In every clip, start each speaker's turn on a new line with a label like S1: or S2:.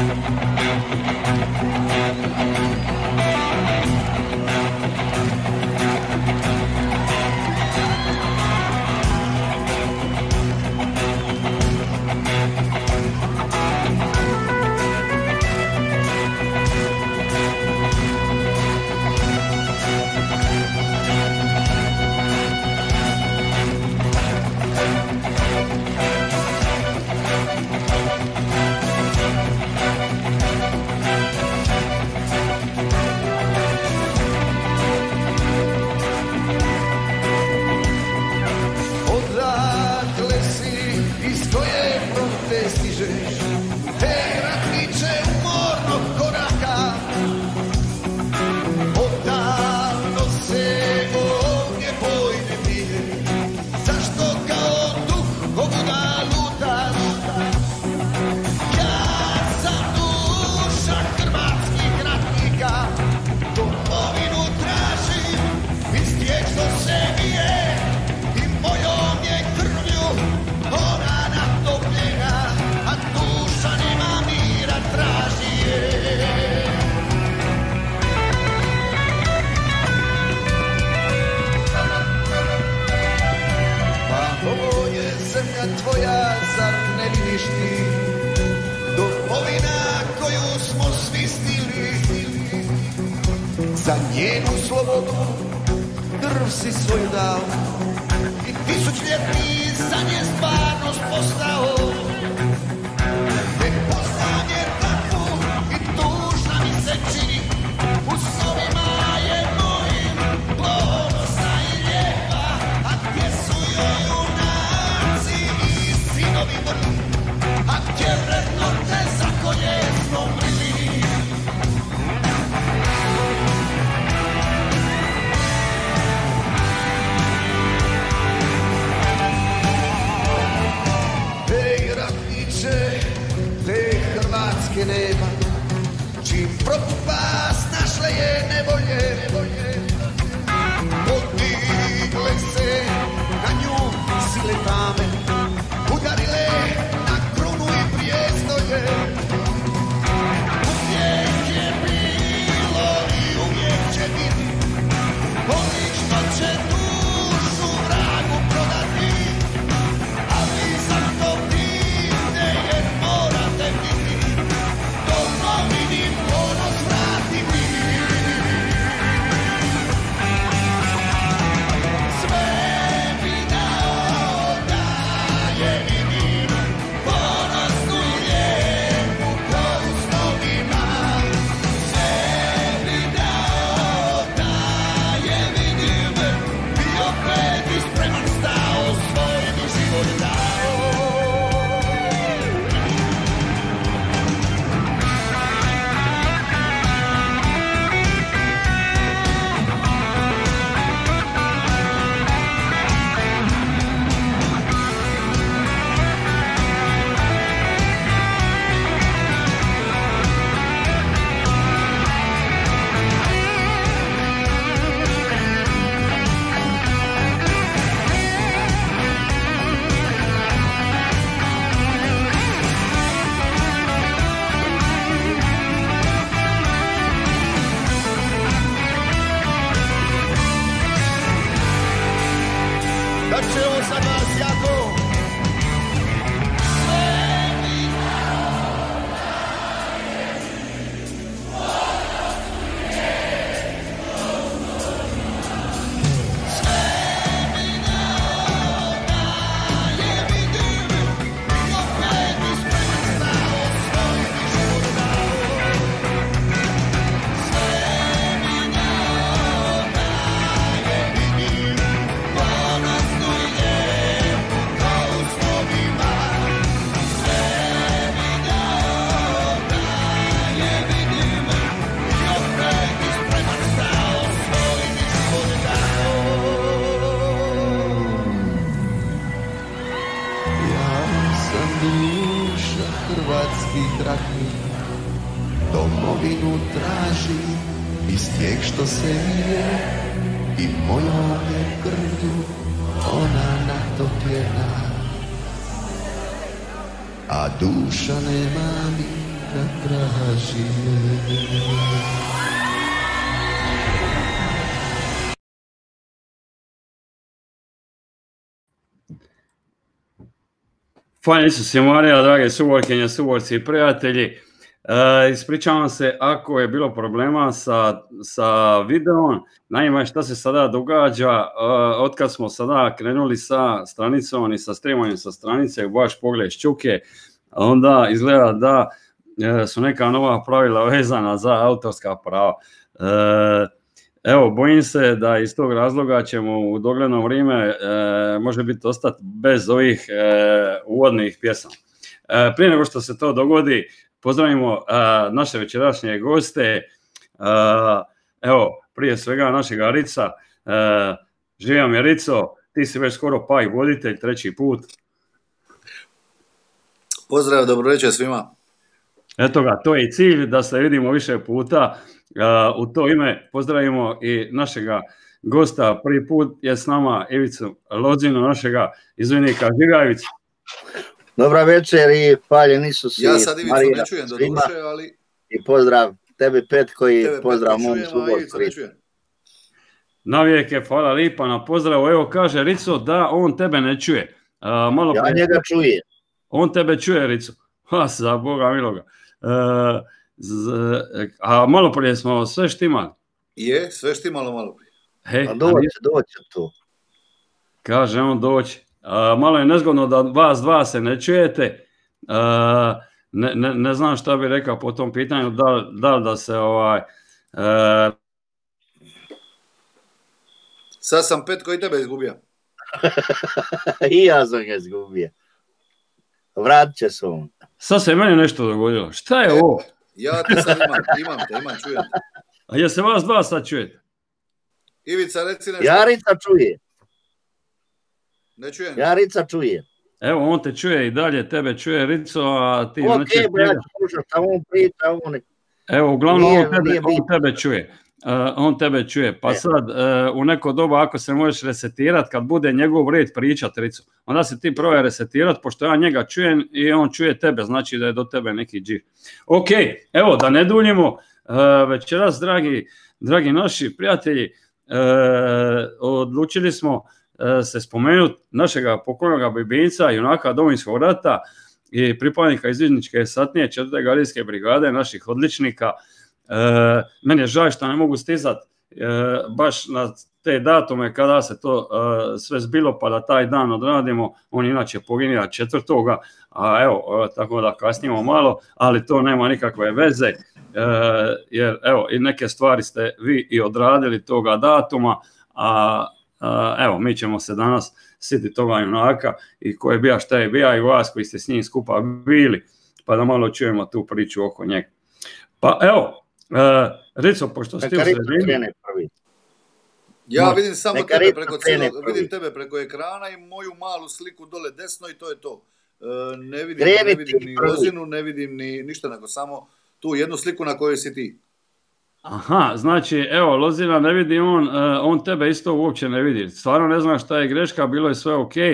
S1: Tvoja, zar ne vidiš ti domovina koju smo svi stili, za njenu slobodu krv si svoju dao i tisućljetni za nje stvarnost postao. Ne poznam je tako i tužna mi se čini, u snovima je mojim ponosna i lijepa, a gdje su joj junaci i sinovi vrli, a gdje vrednote za koje smo mrli. Te Hrvatske nema, čim propast našle je nevolje, podigle se na nju sile tame, udarile na krunu i prijestolje. Uvijek je bilo i uvijek će biti oni što će dušu vragu prodati, ali za to morate biti, domovini ponos vratiti. Sve bi dao da je vidim, ponosnu i lijepu koju snovima. Sve bi dao da je vidim, i opet bi spreman stao, svoj bi život dao. Da će ovo za nas jako hrvatskih ratnih, domovinu traži iz tijek što se vije i mojom je krvlju ona natopljena, a duša nema mira. tražio.
S2: Fajni su si Marija, drage suborkinje, suborci i prijatelji. Ispričavam se ako je bilo problema sa videom. Naime, šta se sada događa, otkad smo sada krenuli sa stranicom i sa streamanjem sa stranice, baš pogled šćuke, onda izgleda da su neka nova pravila vezana za autorska prava. Evo, bojim se da iz tog razloga ćemo u dogledno vrijeme može biti ostati bez ovih uvodnih pjesama. Prije nego što se to dogodi, pozdravimo naše večerašnje goste. Evo, prije svega našega Rica. Živio mi je Rico, ti si već skoro pa i voditelj, 3. put.
S3: Pozdrav, dobro večer svima.
S2: Eto ga, to je i cilj, da se vidimo više puta. U to ime pozdravimo i našega gosta. Prvi put je s nama Ivicu Lozinu, našega izvinika. Živio Ivica.
S4: Dobra večer i paljeni su svi.
S3: Ja sad Ivicu ne čujem do duše, ali...
S4: I pozdrav tebi Petko i pozdrav mom suborcu.
S2: Navijek je, hvala lipa na pozdravu. Evo kaže Rico da on tebe ne čuje. Malo
S4: ja njega čujem.
S2: On tebe čuje, Rico. Za Boga miloga. A malo prije smo sve štimali.
S3: Je, sve štimalo malo prije.
S4: A doći tu.
S2: Kaže on doći. Malo je nezgodno da vas dva se ne čujete. Ne znam šta bi rekao po tom pitanju, da li da se
S3: Sad sam Petko i tebe izgubio.
S4: I ja sam ga izgubio. Vratit će se on.
S2: Sad se meni nešto dogodilo. Šta je ovo?
S3: Ja te sad imam, čujem te.
S2: A je se vas dva sad čujete?
S3: Ivica, reci nešto.
S4: Ja Rica čuje.
S3: Ne čujem.
S4: Ja Rica čuje.
S2: Evo, on te čuje i dalje, tebe čuje Rico, a ti
S4: ne čuješ njega. Ja ću slušati, a on priča,
S2: Evo, uglavnom on tebe čuje. On tebe čuje, pa sad u neko doba ako se možeš resetirati, kad bude njegov red pričat, Rico, onda se ti probaj resetirati, pošto ja njega čujem i on čuje tebe, znači da je do tebe neki džir. Ok, evo da ne duljimo, večeras dragi naši prijatelji, odlučili smo se spomenuti našega pokojnoga Bibinca, junaka Domovinskog rata i pripadnika izvidničke satnije 4. gardijske brigade, naših odličnika. Meni je žao što ne mogu stizati baš na te datume kada se to sve zbilo pa da taj dan odradimo. On inače poginio 4. A evo, tako da kasnimo malo, ali to nema nikakve veze jer evo i neke stvari ste vi i odradili toga datuma, a evo mi ćemo se danas sjetiti toga junaka i ko je bija šta je bija i vas koji ste s njim skupa bili, pa da malo čujemo tu priču oko njega. Pa evo, Rico, pošto ste u sredini...
S3: Ja vidim samo tebe vidim tebe preko ekrana i moju malu sliku dole desno i to je to. Ne vidim ni Lozinu, ne vidim ni ništa, nego samo tu jednu sliku na kojoj si ti.
S2: Aha, znači, evo, Lozina ne vidi, on tebe isto uopće ne vidi. Stvarno ne znam šta je greška, bilo je sve ok.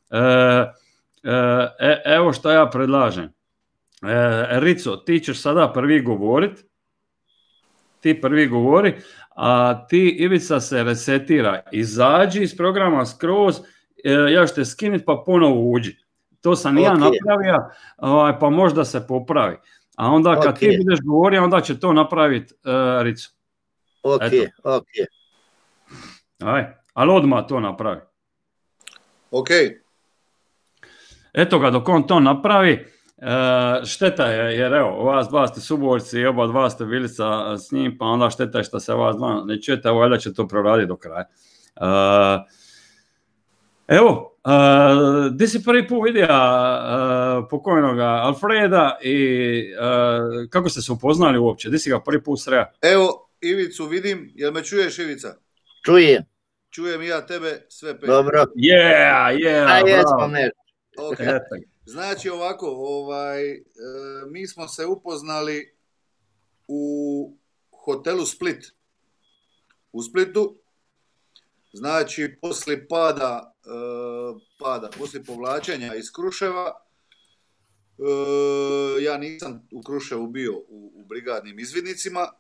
S2: Evo šta ja predlažem. Rico, ti ćeš sada prvi govorit. Ti prvi govori, a ti Ivica se resetira. Izađi iz programa skroz, ja ću te skinit pa ponovo uđi. To sam ja napravio, pa možda se popravi. A onda kad ti budeš govorio, onda će to napraviti Rico.
S4: Ok.
S2: Aj, ali odmah to napravi.
S3: Ok.
S2: Eto ga, dok on to napravi, šteta je, jer evo, vas dva ste suborci i oba dva ste bili s njim, pa onda šteta je što se vas dva ne čujete, valjda će to proraditi do kraja. Evo, di si prvi put vidio pokojnoga Alfreda i kako ste se upoznali uopće? Di si ga prvi put sreo?
S3: Evo, Ivicu vidim, jel me čuješ, Ivica?
S4: Čujem.
S3: Čujem ja tebe, sve pet.
S4: Dobro.
S2: Bravo.
S3: Okay. Znači ovako, mi smo se upoznali u hotelu Split. U Splitu. Znači, poslije poslije povlačenja iz Kruševa, Ja nisam u Kruševu bio u brigadnim izvidnicima.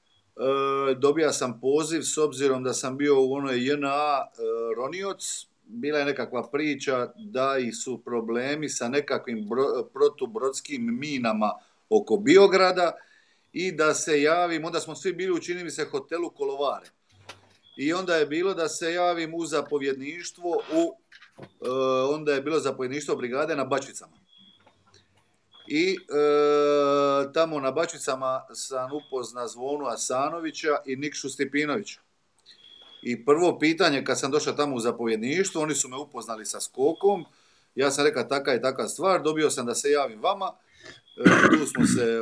S3: Dobija sam poziv s obzirom da sam bio u onoj JNA ronioc. Bila je nekakva priča da su problemi sa nekakvim protubrodskim minama oko Biograda i da se javim, onda smo svi bili, čini mi se, hotelu Kolovare. I onda je bilo da se javim u zapovjedništvo, onda je bilo zapovjedništvo brigade na Bačvicama. I tamo na Bačvicama sam upoznao Zvonu Asanovića i Nikšu Stipinovića. I prvo pitanje, kad sam došao tamo u zapovjedništvo, oni su me upoznali sa skokom, ja sam rekao taka i taka stvar, dobio sam da se javim vama, tu smo se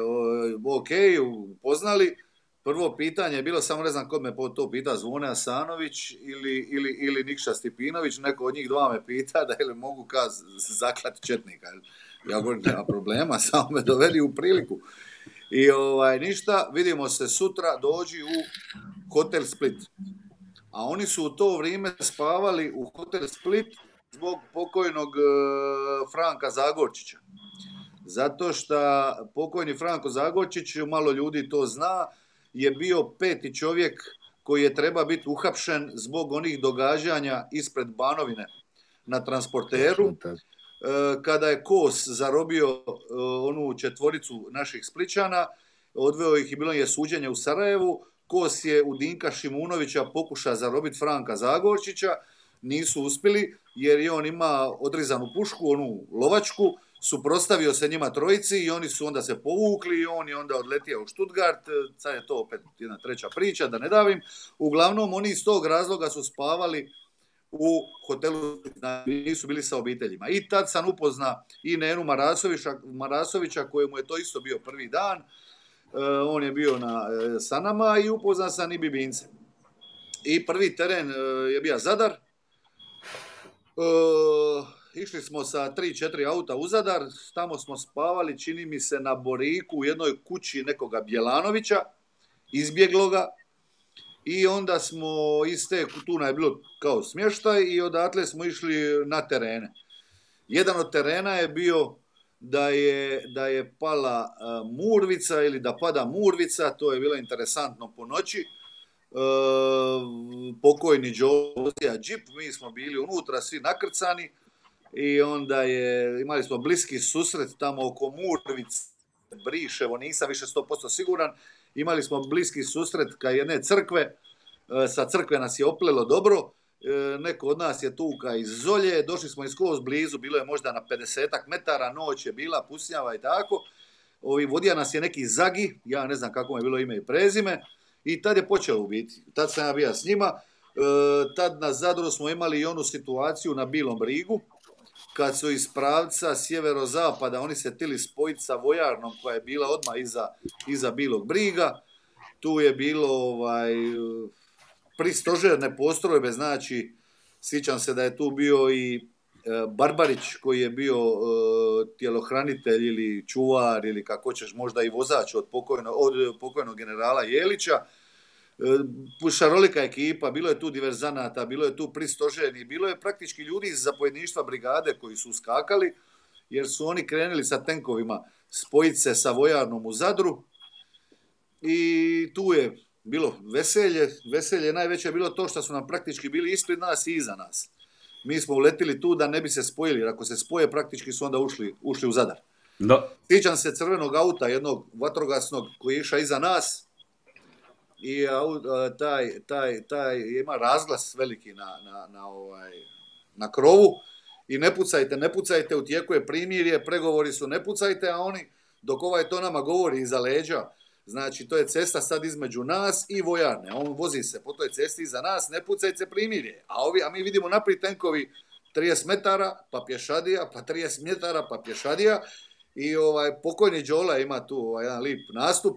S3: upoznali. Prvo pitanje je bilo, samo ne znam kod me to pita, Zvone Asanović ili Nikša Stipinović, neko od njih dva me pita da li mogu zaklati četnika. Ja govorim, nema problema, samo me dovedi u priliku. I ništa, vidimo se sutra, dođi u hotel Split. A oni su u to vrijeme spavali u hotel Split zbog pokojnog Franka Zagorčića. Zato što pokojni Franko Zagorčić, malo ljudi to zna, je bio peti čovjek koji je treba biti uhapšen zbog onih događanja ispred Banovine na transporteru. Kada je Kos zarobio onu četvoricu naših Splićana, odveo ih i bilo je suđenje u Sarajevu. Kos je u Dinka Šimunovića pokušao zarobiti Franka Zagorčića, nisu uspjeli jer je on ima odrizanu pušku, onu lovačku, suprotstavio se njima trojici i oni su onda se povukli i on je onda odletio u Stuttgart, sad je to opet jedna treća priča, da ne davim. Uglavnom, oni iz tog razloga su spavali u hotelu, nisu bili sa obiteljima. I tad sam upoznao i Nenu Marasovića, kojemu je to isto bio prvi dan, on je bio sa nama i upoznao sam i Bibince. I prvi teren je bio Zadar. Išli smo sa 3-4 auta u Zadar, tamo smo spavali, čini mi se, na Boriku u jednoj kući nekoga Bjelanovića, izbjegloga. I onda smo iz te Kutuna je bilo kao smještaj i odatle smo išli na terene. Jedan od terena je bio da je pala Murvica ili da pada Murvica, to je bilo interesantno po noći. Pokojni Đosija džip, mi smo bili unutra svi nakrcani i onda imali smo bliski susret tamo oko Murvice, Briševo, nisam više 100% siguran. Imali smo bliski susret kad jedne crkve, sa crkve nas je oplelo dobro, neko od nas je tuka iz Zolje, došli smo skroz blizu, bilo je možda na 50 metara, noć je bila, pusnjava i tako. Vodija nas je neki Zagi, ja ne znam kako je bilo ime i prezime, i tad je počelo u biti. Tad sam ja bio s njima, tad na Zadru smo imali i onu situaciju na Bilom Brigu, kad su iz pravca sjeverozapada, oni se htjeli spojiti sa vojarnom koja je bila odmah iza Bilog Briga. Tu je bilo pristožerne postrojbe, znači sjećam se da je tu bio i Barbarić koji je bio tjelohranitelj ili čuvar ili kako ćeš, možda i vozač od pokojnog generala Jelića. Šarolika ekipa, bilo je tu diverzanata, bilo je tu pristoženi, bilo je praktički ljudi iz zapovjedništva brigade koji su skakali jer su oni krenuli sa tenkovima spojiti se sa vojarnom u Zadru i tu je bilo veselje najveće je bilo to što su nam praktički bili ispred nas i iza nas. Mi smo uletili tu da ne bi se spojili, jer ako se spoje praktički su onda ušli u Zadar. Da. Sjećam se crvenog auta, jednog vatrogasnog koji je išao iza nas i taj ima razglas veliki na krovu i ne pucajte, u tijeku je primirje, pregovori su ne pucajte, a oni dok to nama govori iza leđa, znači to je cesta sad između nas i vojarne, on vozi se po toj cesti iza nas, ne pucajte primirje, a mi vidimo naprijed tenkovi 30 metara pa pješadija, pa 30 metara pa pješadija i pokojni Đola ima tu jedan lip nastup,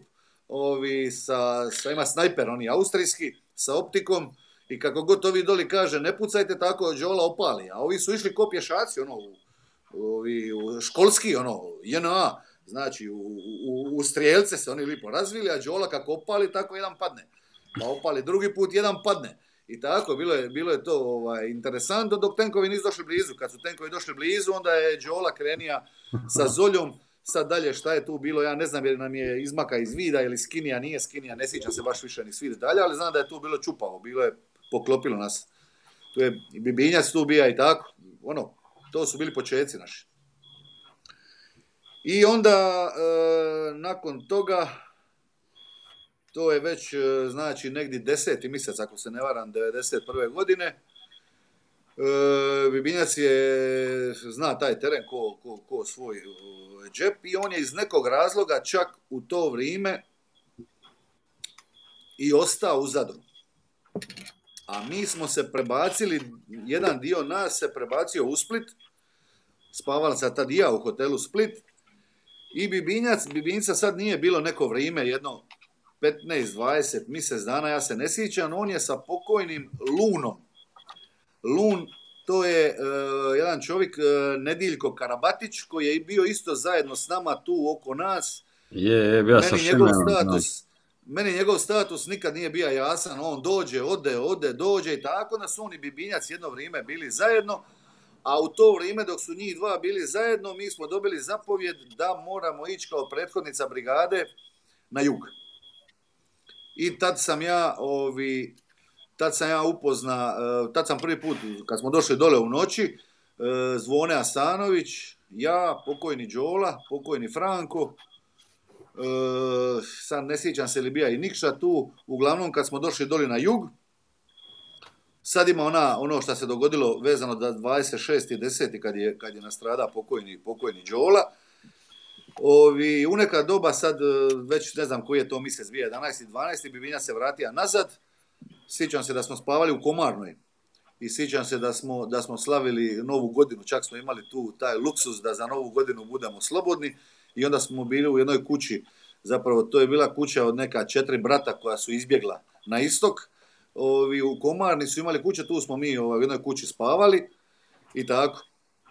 S3: ima snajper, oni austrijski, sa optikom i kako god ovi doli kaže ne pucajte, tako Đola opali, a ovi su išli ko pješaci, školski, JNA, znači u strijelce se oni lipo razvili, a Đola kako opali, tako jedan padne, pa opali drugi put, jedan padne. I tako, bilo je to interesantno dok tenkovi nisu došli blizu. Kad su tenkovi došli blizu, onda je Đola krenija sa Zoljom Sad dalje šta je tu bilo, ja ne znam jer nam je izmaka iz vida ili skinija, nije skinija, ne sjećam se baš više ni svi detalja, ali znam da je tu bilo čupavo, bilo je poklopilo nas. Tu je Bibinjac tu bija i tako, ono, to su bili početci naši. I onda, nakon toga, to je već, znači, negdje 10. mjesec, ako se ne varam, 91. godine, Bibinjac zna taj teren ko svoj džep i on je iz nekog razloga čak u to vrijeme i ostao u Zadru. A mi smo se prebacili, jedan dio nas se prebacio u Split, spavali sam tad i ja u hotelu Split i Bibinjca sad nije bilo neko vrijeme, jedno 15-20 mjesec dana, ja se ne sjećam, on je sa pokojnim Lunom. Lun, to je jedan čovjek, Nediljko Karabatić, koji je bio isto zajedno s nama tu oko nas. Meni njegov status nikad nije bio jasan, on dođe, dođe i tako, da su on i Bibinjac jedno vrijeme bili zajedno, a u to vrijeme dok su njih dva bili zajedno, mi smo dobili zapovjed da moramo ići kao prethodnica brigade na jug. I tad sam prvi put, kad smo došli dole u noći, Zvone Asanović, ja, pokojni Đola, pokojni Franko, sad ne sjećam se li bija i Nikša tu, uglavnom kad smo došli dole na jug, sad ima ono što se dogodilo vezano da 26.10. kad je nastrada pokojni Đola. U neka doba sad, već ne znam koji je to mjesec, 2011. 12. Bibinjac se vratio nazad. Sjećam se da smo spavali u Komarnoj i sjećam se da smo slavili Novu godinu, čak smo imali tu taj luksus da za Novu godinu budemo slobodni i onda smo bili u jednoj kući, zapravo to je bila kuća od neka 4 brata koja su izbjegla na istok. U Komarni su imali kuće, tu smo mi u jednoj kući spavali i tako.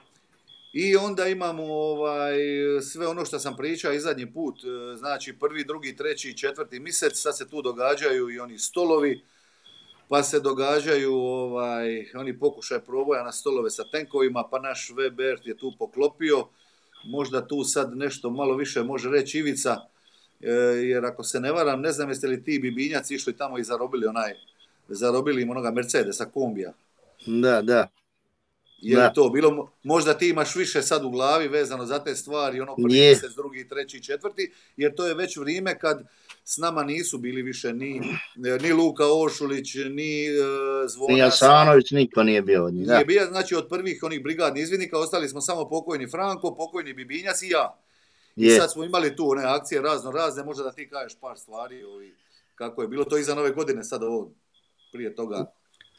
S3: I onda imamo sve ono što sam pričao i zadnji put, znači 1., 2., 3., 4. mjesec, sad se tu događaju i oni stolovi, pa se događaju oni pokušaj proboja na stolove sa tenkovima, pa naš Webert je tu poklopio, možda tu sad nešto malo više može reći Ivica, jer ako se ne varam, ne znam jeste li ti Bibinjac išli tamo i zarobili im onoga Mercedesa kombija.
S4: Da.
S3: Je to bilo, možda ti imaš više sad u glavi vezano za te stvari, ono 1. mjesec, 2., 3., 4., jer to je već vrijeme kad s nama nisu bili više ni Luka Ošulić, ni Zvona.
S4: Ni Asanović, niko nije bio od njih.
S3: Nije bio, znači od prvih onih brigadnih izvidnika ostali smo samo pokojni Franko, pokojni Bibinjac i ja. I sad smo imali tu one akcije razne, možda da ti kažeš par stvari, kako je bilo to iza Nove godine, sad ovo prije toga.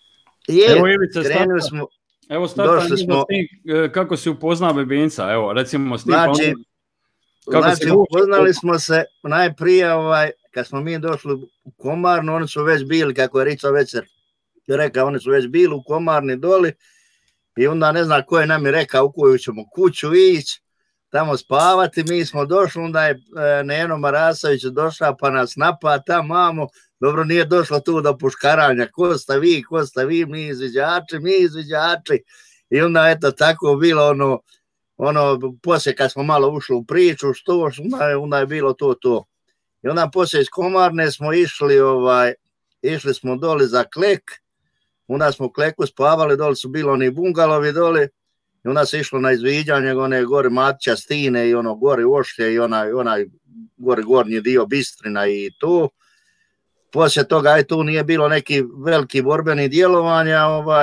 S4: Krenuli smo.
S2: Evo startam kako si upoznao Bibinca, evo recimo s tim.
S4: Znači upoznali smo se najprije kad smo mi došli u Komarnu, oni su već bili, kako je Rico Vecer rekao, oni su već bili u Komarni doli i onda ne znam ko je nam je rekao u koju ćemo kuću ići, tamo spavati, mi smo došli, onda je Neno Marasović došao pa nas napata, mamo, dobro nije došlo tu do puškaranja, ko ste vi, mi izviđači, i onda eto tako bilo poslije kad smo malo ušli u priču, onda je bilo to. I onda poslije iz Komarne smo išli smo doli za Klek, onda smo u Kleku spavali, doli su bili oni bungalovi doli, i onda se išlo na izviđanje, one gore Matića Stine i ono gore Ošlje i onaj gore gornji dio Bistrina i tu. Poslije toga tu nije bilo neki veliki borbeni djelovanja,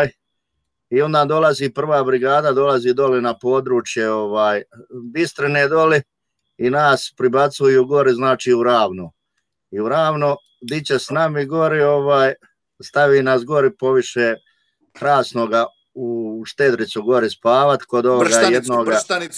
S4: i onda dolazi prva brigada, dolazi dole na područje Bistrine dole i nas pribacuju gore, znači u Ravno. I u Ravno diće s nami gore, stavi nas gore poviše Krasnoga u Štedricu gore spavat kod ovoga jednoga...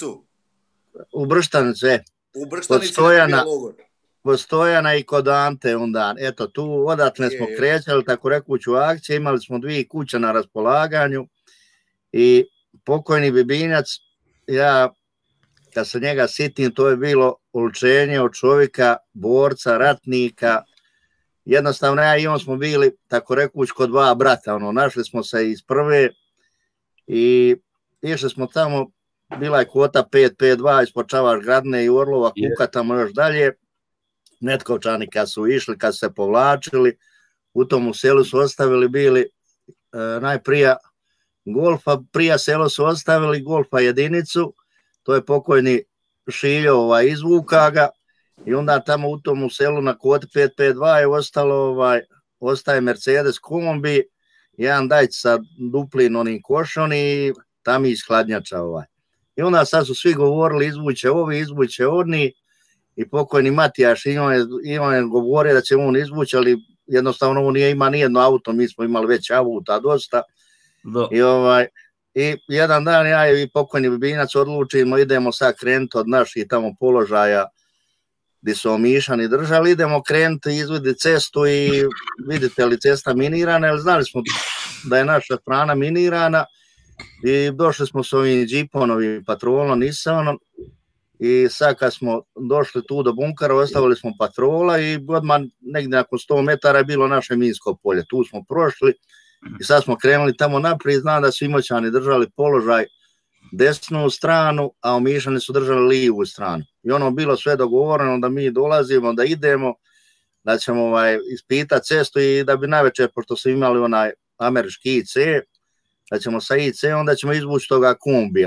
S4: U Brštanicu,
S3: U Brštanicu je bio logor.
S4: Kod Stojana i kod Ante onda, eto tu odatle smo krećali, tako rekući u akciji, imali smo 2 kuće na raspolaganju i pokojni Bibinjac, ja kad se njega sitim, to je bilo oličenje od čovjeka, borca, ratnika, jednostavno ja i on smo bili, tako rekući, kod 2 brata, našli smo se iz prve i išli smo tamo bila je kvota 5-5-2 ispod Čavaš Gradne i Orlova Kuka, tamo još dalje. Metkovčani kad su išli, kad su se povlačili, u tomu selu su ostavili bili najprije golfa, prije selo su ostavili golfa jedinicu, to je pokojni Šiljo izvuka ga i onda tamo u tomu selu na kvoti 5-5-2 je ostalo ostaje Mercedes kombi, jedan dajć sa duplin onim košom i tam iz hladnjača I onda sad su svi govorili izvuće ovi, izvuće oni i pokojni Matijaš Ivan je govorio da će on izvući, ali jednostavno on nije ima nijedno auto, mi smo imali već auta dosta. I jedan dan ja i pokojni Bibinac odlučimo, idemo sad krenuti od naših tamo položaja gdje su Omišani držali, idemo krenuti, izvidi cestu i vidite li cesta minirana, jer znali smo da je naša strana minirana i došli smo s ovim džipom, ovim patrolom, Nissanom i sad kad smo došli tu do bunkara, ostavili smo patrola i odmah negdje nakon 100 metara je bilo naše minsko polje, tu smo prošli i sad smo krenuli tamo naprijed, znam da su Imoćani držali položaj desnu stranu, a Omišani su držali lijevu stranu. I ono bilo sve dogovoreno da mi dolazimo, da idemo, da ćemo ispitati cestu i da bi navečer, pošto su imali onaj američki IC, da ćemo sa IC, onda ćemo izvući toga kombija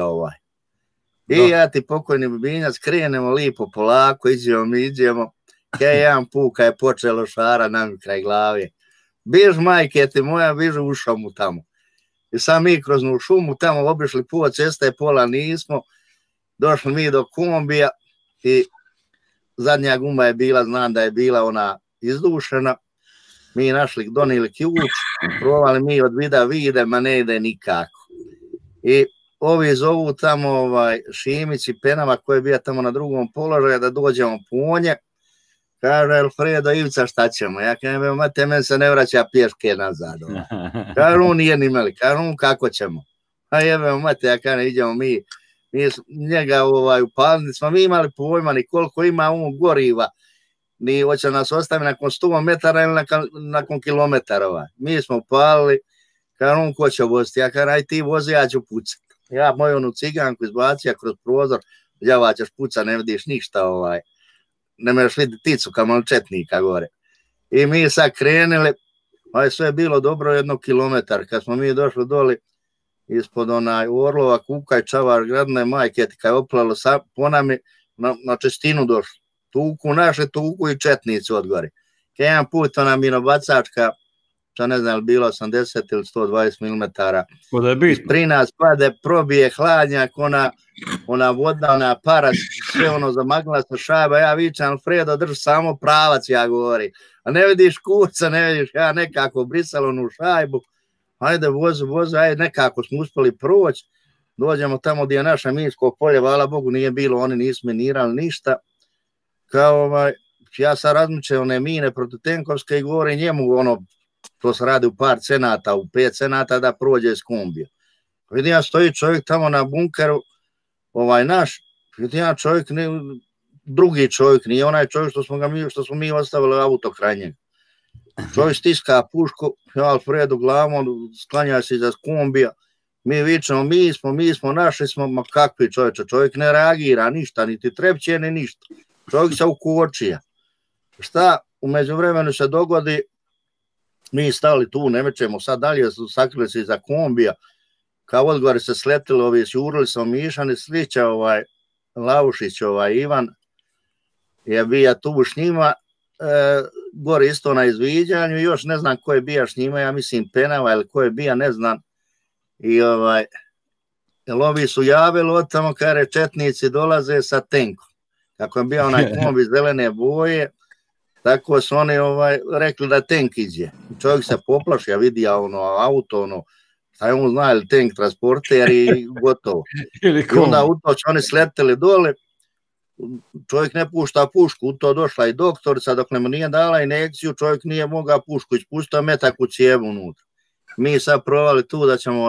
S4: I ja ti pokojni Bibinjac, krenemo lipo polako, iđemo, kaj jedan puka je počelo šara nam kraj glave. Biž majke ti moja, bižu u šumu tamo. I sad mi kroz šumu tamo obišli pola ceste, pola nismo, došli mi do kombija i zadnja guma je bila, znam da je bila ona izdušena, mi našli, donijeli ključ, provali mi od vida vide, ma ne ide nikako. I ovi zovu tamo Šimić i Penama koji je bio tamo na drugom položaju da dođemo po nje. Kaže, Alfredo, Ivica, šta ćemo? Ja kažem, mate, men se ne vraća pješke nazad. Kaže, on nije ni imali. Kaže, on kako ćemo? A jebemo, mate, ja kažem, idemo mi njega upalni, smo mi imali pojma ni koliko ima goriva, ni hoće nas ostaviti nakon 100 metara ili nakon kilometara. Mi smo upalili, kaže, on ko će voziti? Ja kažem, aj ti vozi, ja ću pucati. Ja moju onu ciganku izbacija kroz prozor, djava ćeš puca, ne vidiš ništa, ne možeš vidjeti ticu kao četnika gore. I mi sad krenuli, sve je bilo dobro 1 kilometar, kad smo mi došli doli ispod Orlova Kuka i Čavaš Gradne majke, kad je oplalo po nami, na čestinu došli. Tuku naše, tuku i četnicu od gore. Jedan put ona minobacačka, što ne znam, bilo 80 ili 120 mm. Pri nas pade, probije hladnjak, ona voda, ona para, sve ono zamagla sa šajba, ja vičam, Alfredo, drži samo pravac, ja govori. A ne vidiš kurca, ne vidiš, ja nekako brisalo onu šajbu, ajde vozu, ajde nekako smo uspjeli proći, dođemo tamo gdje je naša minsko polje, hvala Bogu, nije bilo, oni nisu minirali ništa, kao ja sam razmičeo one mine protutenkovske i govori njemu, to se radi u par cenata, u 5 cenata da prođe s kombija. Vidim ja stoji čovjek tamo na bunkeru, naš, vidim ja čovjek, drugi čovjek, nije onaj čovjek što smo mi ostavili auto kraj njega. Čovjek stiska pušku, ja Alfredu glavom, sklanja se iza kombija, mi vičemo, mi smo, našli smo, ma kakvi čovjek ne reagira ništa, niti trepće, ni ništa. Čovjek se ukočija. Šta u međuvremenu se dogodi, mi stali tu, ne mećemo sad dalje, sakrili se iza kombija, kao odgovori se sletili, ovi sjurili se Omišani, slića Lavušić, Ivan, je bija tu s njima, gore isto na izviđanju, još ne znam ko je bija s njima, ja mislim Penava ili ko je bija, ne znam, i ovi su javili od tamo, kare četnici dolaze sa tenkom, kako je bio onaj kombi zelene boje, tako su oni rekli da tank iđe. Čovjek se poplašio, vidi auto, šta je on zna, ili tank transporter i gotovo. I onda u to su oni sleteli dole, čovjek ne pušta pušku, u to došla i doktorica, dok mu nije dala injekciju, čovjek nije mogao pušku ispustiti, metak u cijevu unutra. Mi sad provali tu da ćemo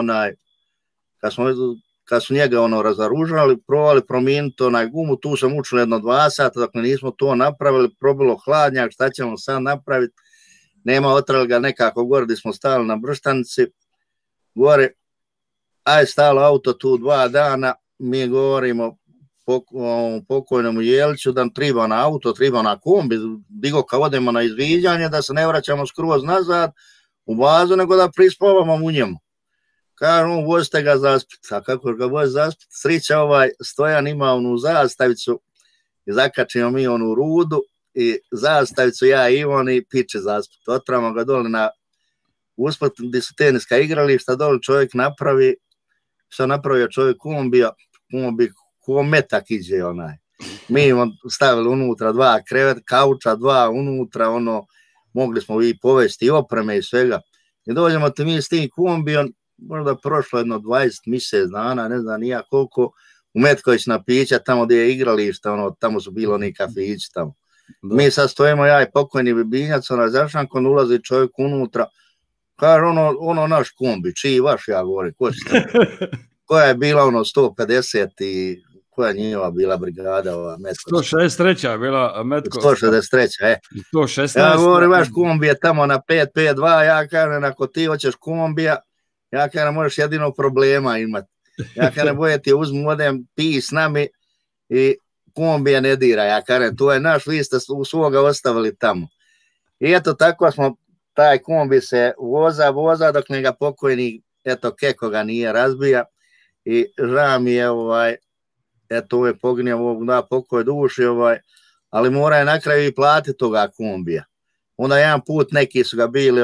S4: kad su njega razoružali, provali promijeniti gumu, tu sam učili 1-2 sata, dok nismo to napravili, probilo hladnjak, šta ćemo sad napraviti, nema otrali ga nekako gore, gdje smo stali na Brštanici, gore, aj stalo auto tu 2 dana, mi govorimo pokojnom Jeliću da treba na auto, treba na kombi, digo kao odemo na izviđanje, da se ne vraćamo skroz nazad u bazu, nego da prispavamo u njemu. Kažu, vozite ga za Split, a kako ga vozi za Split, srića Stojan ima onu zastavicu i zakačimo mi onu rudu i zastavicu ja i on i piče za Split. Otramo ga dole na usput gdje su teniska igrališta, dole čovjek napravi, što napravio čovjek kombi ko metak iđe onaj. Mi imamo stavili unutra 2 krevet, kauča 2 unutra, mogli smo i povesti opreme i svega. I dođemo te mi s tim kombijom, možda prošlo jedno 20 mjesec dana, ne znam nija koliko, u Metković na pića, tamo gdje je igralište, tamo su bilo oni kafići tamo. Da. Mi sad stojimo, ja i pokojni Bibinjac, zašankom ulazi čovjek unutra, kaže naš kombi, čiji vaš, ja govorim, koja je bila 150 i koja njihova bila brigada Metković.
S2: 163. je bila Metković.
S4: 163.
S2: 116.
S4: Ja govorim, vaš kombi je tamo na 552, ja kažem, ako ti hoćeš kombija, ja kažem, možeš jedino problema imati. Ja kažem, boje ti uzmu, odem, pij s nami i kombija ne dira. Ja kažem, to je naš, vi ste svoga ostavili tamo. I eto, tako smo, taj kombi se voza, dok njega pokojni, eto, Keko ga nije razbija. I žao mi je, eto, ovo je poginio, da pokoj duši, ali mora je na kraju i platiti toga kombija. Onda jedan put neki su ga bili,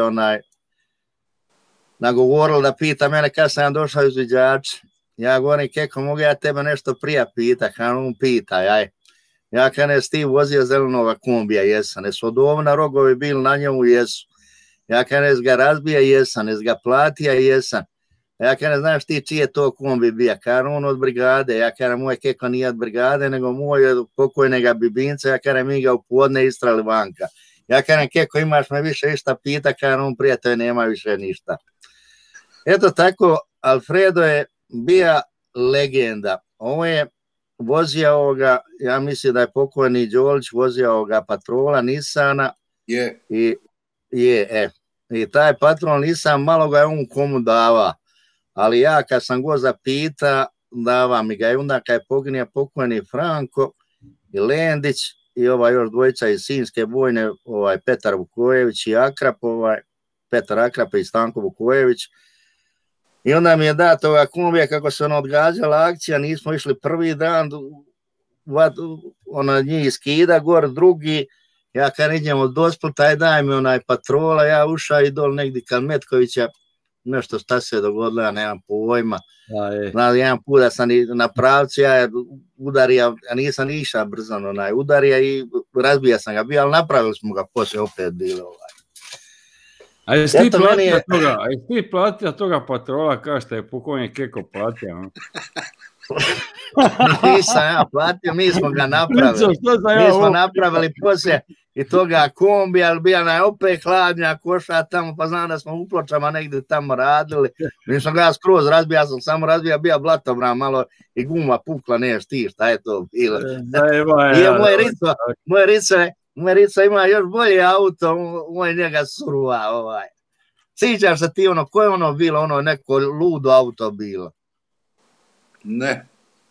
S4: nagovorili da pita mene kad sam ja došao izviđač. Ja govorim, Keko, mogu ja tebe nešto prija pita? On pitaj, aj. Ja kad ne ti vozio zelenoga kombija, jesam. Jesu od ovna rogovi bili na njemu, jesu. Ja kad ne ga razbija, jesam. Ne ga platija, jesam. Ja kad ne znaš ti čiji je to kombi bija. Kad on od brigade. Ja kad moj Keko nije od brigade, nego moj pokojnega Bibinca. Ja kad mi ga u podne istrali vanka. Ja kad ne, Keko, imaš me više išta pita, kad on prijatelj nema više ništa. Eto tako, Alfredo je bija legenda. Ovo je vozio ja mislim da je pokojni Đolić vozio patrola Nisana. I taj patrol Nisan malo ga je on komu dava. Ali ja kad sam go zapita, dava mi ga. I onda kad je poginio pokojni Franko i Lendić i još dvojica iz Sinjske bojne, Petar Vukojević i Akrap, Petar Akrap i Stanko Vukojević. I onda mi je da toga kombija kako se odgađala akcija, nismo išli prvi dan, njih skida, gor drugi, ja kad idemo do Splita, aj daj mi patrola, ja ušao i dol negdje kad Metkovića, nešto šta se dogodilo, ja nemam pojma. Jedan put da sam na pravcu, ja udario, a nisam išao brzo, udario i razbija sam ga bio, ali napravili smo ga, poslije opet bilo
S2: A jesi ti platio toga patrola kao što je pokojni Keko platio?
S4: Nisam ja platio, mi smo ga napravili. Mi smo napravili poslije i toga kombi, ali bija opet hladnja koša tamo, pa znam da smo u Pločama negdje tamo radili. Nisam ga skroz razbija, sam samo razbija, bija blatobran malo i guma pukla, neš ti, šta je to bilo. Moj Rico ima još bolje auto, moj njega suruva. Sjećaš se ti koje je bilo, neko ludo auto bilo?
S3: Ne.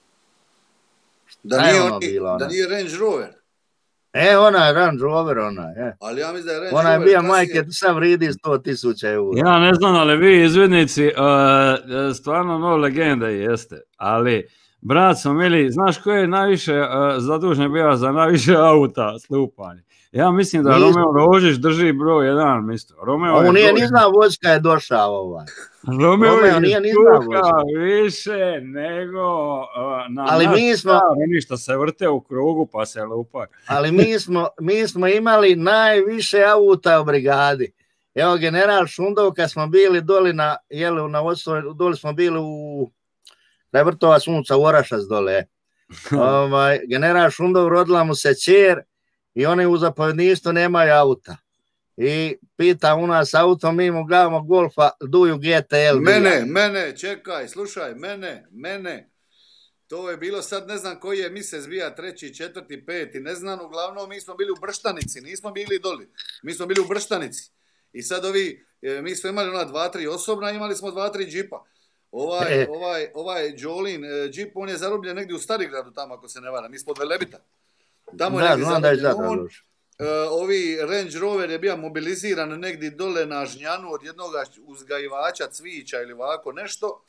S3: Da nije Range Rover?
S4: Ona je Range Rover,
S3: Ali ja mislim da je Range Rover.
S4: Ona je bija majke, sam vridi 100.000 eura.
S2: Ja ne znam, ali vi izvidnici, stvarno legende jeste, ali bratco mili, znaš ko je najviše zadužen bio za najviše auta slupanje? Ja mislim da Romeo Rožić drži broj 1 mjesto.
S4: On nije ni znao vozka je došao
S2: Romeo nije ni znao više nego
S4: ali mi smo
S2: ništa se vrte u krugu pa se lupa.
S4: Ali mi smo imali najviše auta u brigadi. Evo general Šundov kad smo bili doli na vodstvu, doli smo bili u Vrtova Sunca u Orašac dole. General Šundov rodila mu se ćer i oni u zapovjedništvu nemaju auta. I pita u nas auto, mi mu gledamo Golfa, duju GTL.
S3: Mene, čekaj, slušaj, mene. To je bilo sad, ne znam koji je mjesec bija, 3., 4., 5., ne znam, uglavnom mi smo bili u Brštanici, nismo bili doli, mi smo bili u Brštanici. I sad mi smo imali 2-3 osobna, imali smo 2-3 džipa. Ovaj Jolin džip, on je zarobljen negdje u Starigradu tamo, ako se ne varam, ispod Velebita. Tamo je negdje zarobljen. Ovi Range Rover je bio mobiliziran negdje dole na Žnjanu od jednog uzgajivača cvića ili ovako nešto.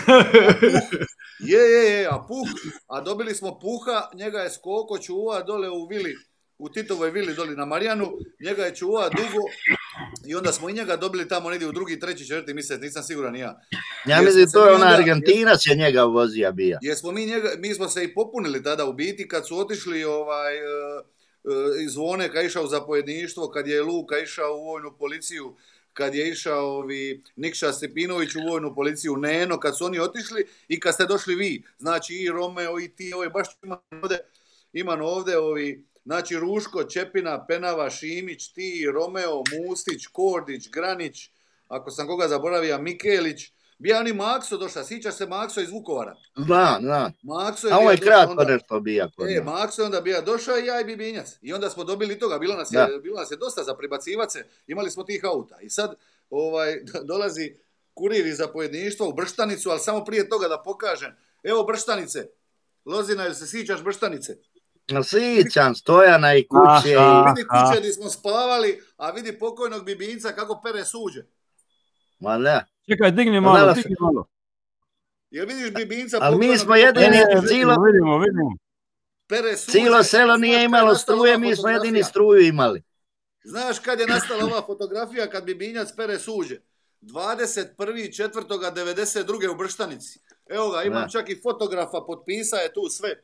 S3: A dobili smo Puha, njega je Skoko čuva dole u vili, u Titovoj vili doli na Marijanu, njega je čuva dugo i onda smo i njega dobili tamo negdje u 2., 3., 4. mjesec, nisam siguran ja.
S4: Ja mislim to je ona Argentinac je njega vozija bija.
S3: Jer smo mi smo se i popunili tada u biti kad su otišli iz Zvone kad je išao u zapovjedništvo, kad je Luka išao u vojnu policiju, kad je išao Nikša Stepinović u vojnu policiju, Neno, kad su oni otišli i kad ste došli vi, znači i Romeo i ti, baš imam ovdje znači Ruško, Čepina, Penava, Šimić, ti, Romeo, Mustić, Kordić, Granić, ako sam koga zaboravio, Mikelić, bija oni Makso došla, sjećaš se Makso iz Vukovara?
S4: Da. A ovo je kratko nešto bija.
S3: Makso je onda bija došao i ja i Bibinjac. I onda smo dobili toga, bilo nas je dosta za pribacivat se, imali smo tih auta. I sad dolazi kurir iz zapovjedništva u Brštanicu, ali samo prije toga da pokažem. Evo Brštanice, Lozina, jel se sjećaš Brštanice?
S4: Sjećam, Stojana i kuće.
S3: Vidi kuće gdje smo spavali, a vidi pokojnog Bibinca kako pere suđe.
S4: Ma ne.
S2: Čekaj, digni malo.
S3: Jel vidiš Bibinca?
S4: Ali mi smo jedini
S2: vidimo.
S3: Pere suđe.
S4: Cijelo selo nije imalo struje, mi smo jedini struju imali.
S3: Znaš kad je nastala ova fotografija kad Bibinjac pere suđe? 21.4.92. u Brštanici. Evo ga, imam čak i fotografa, potpisa je tu sve.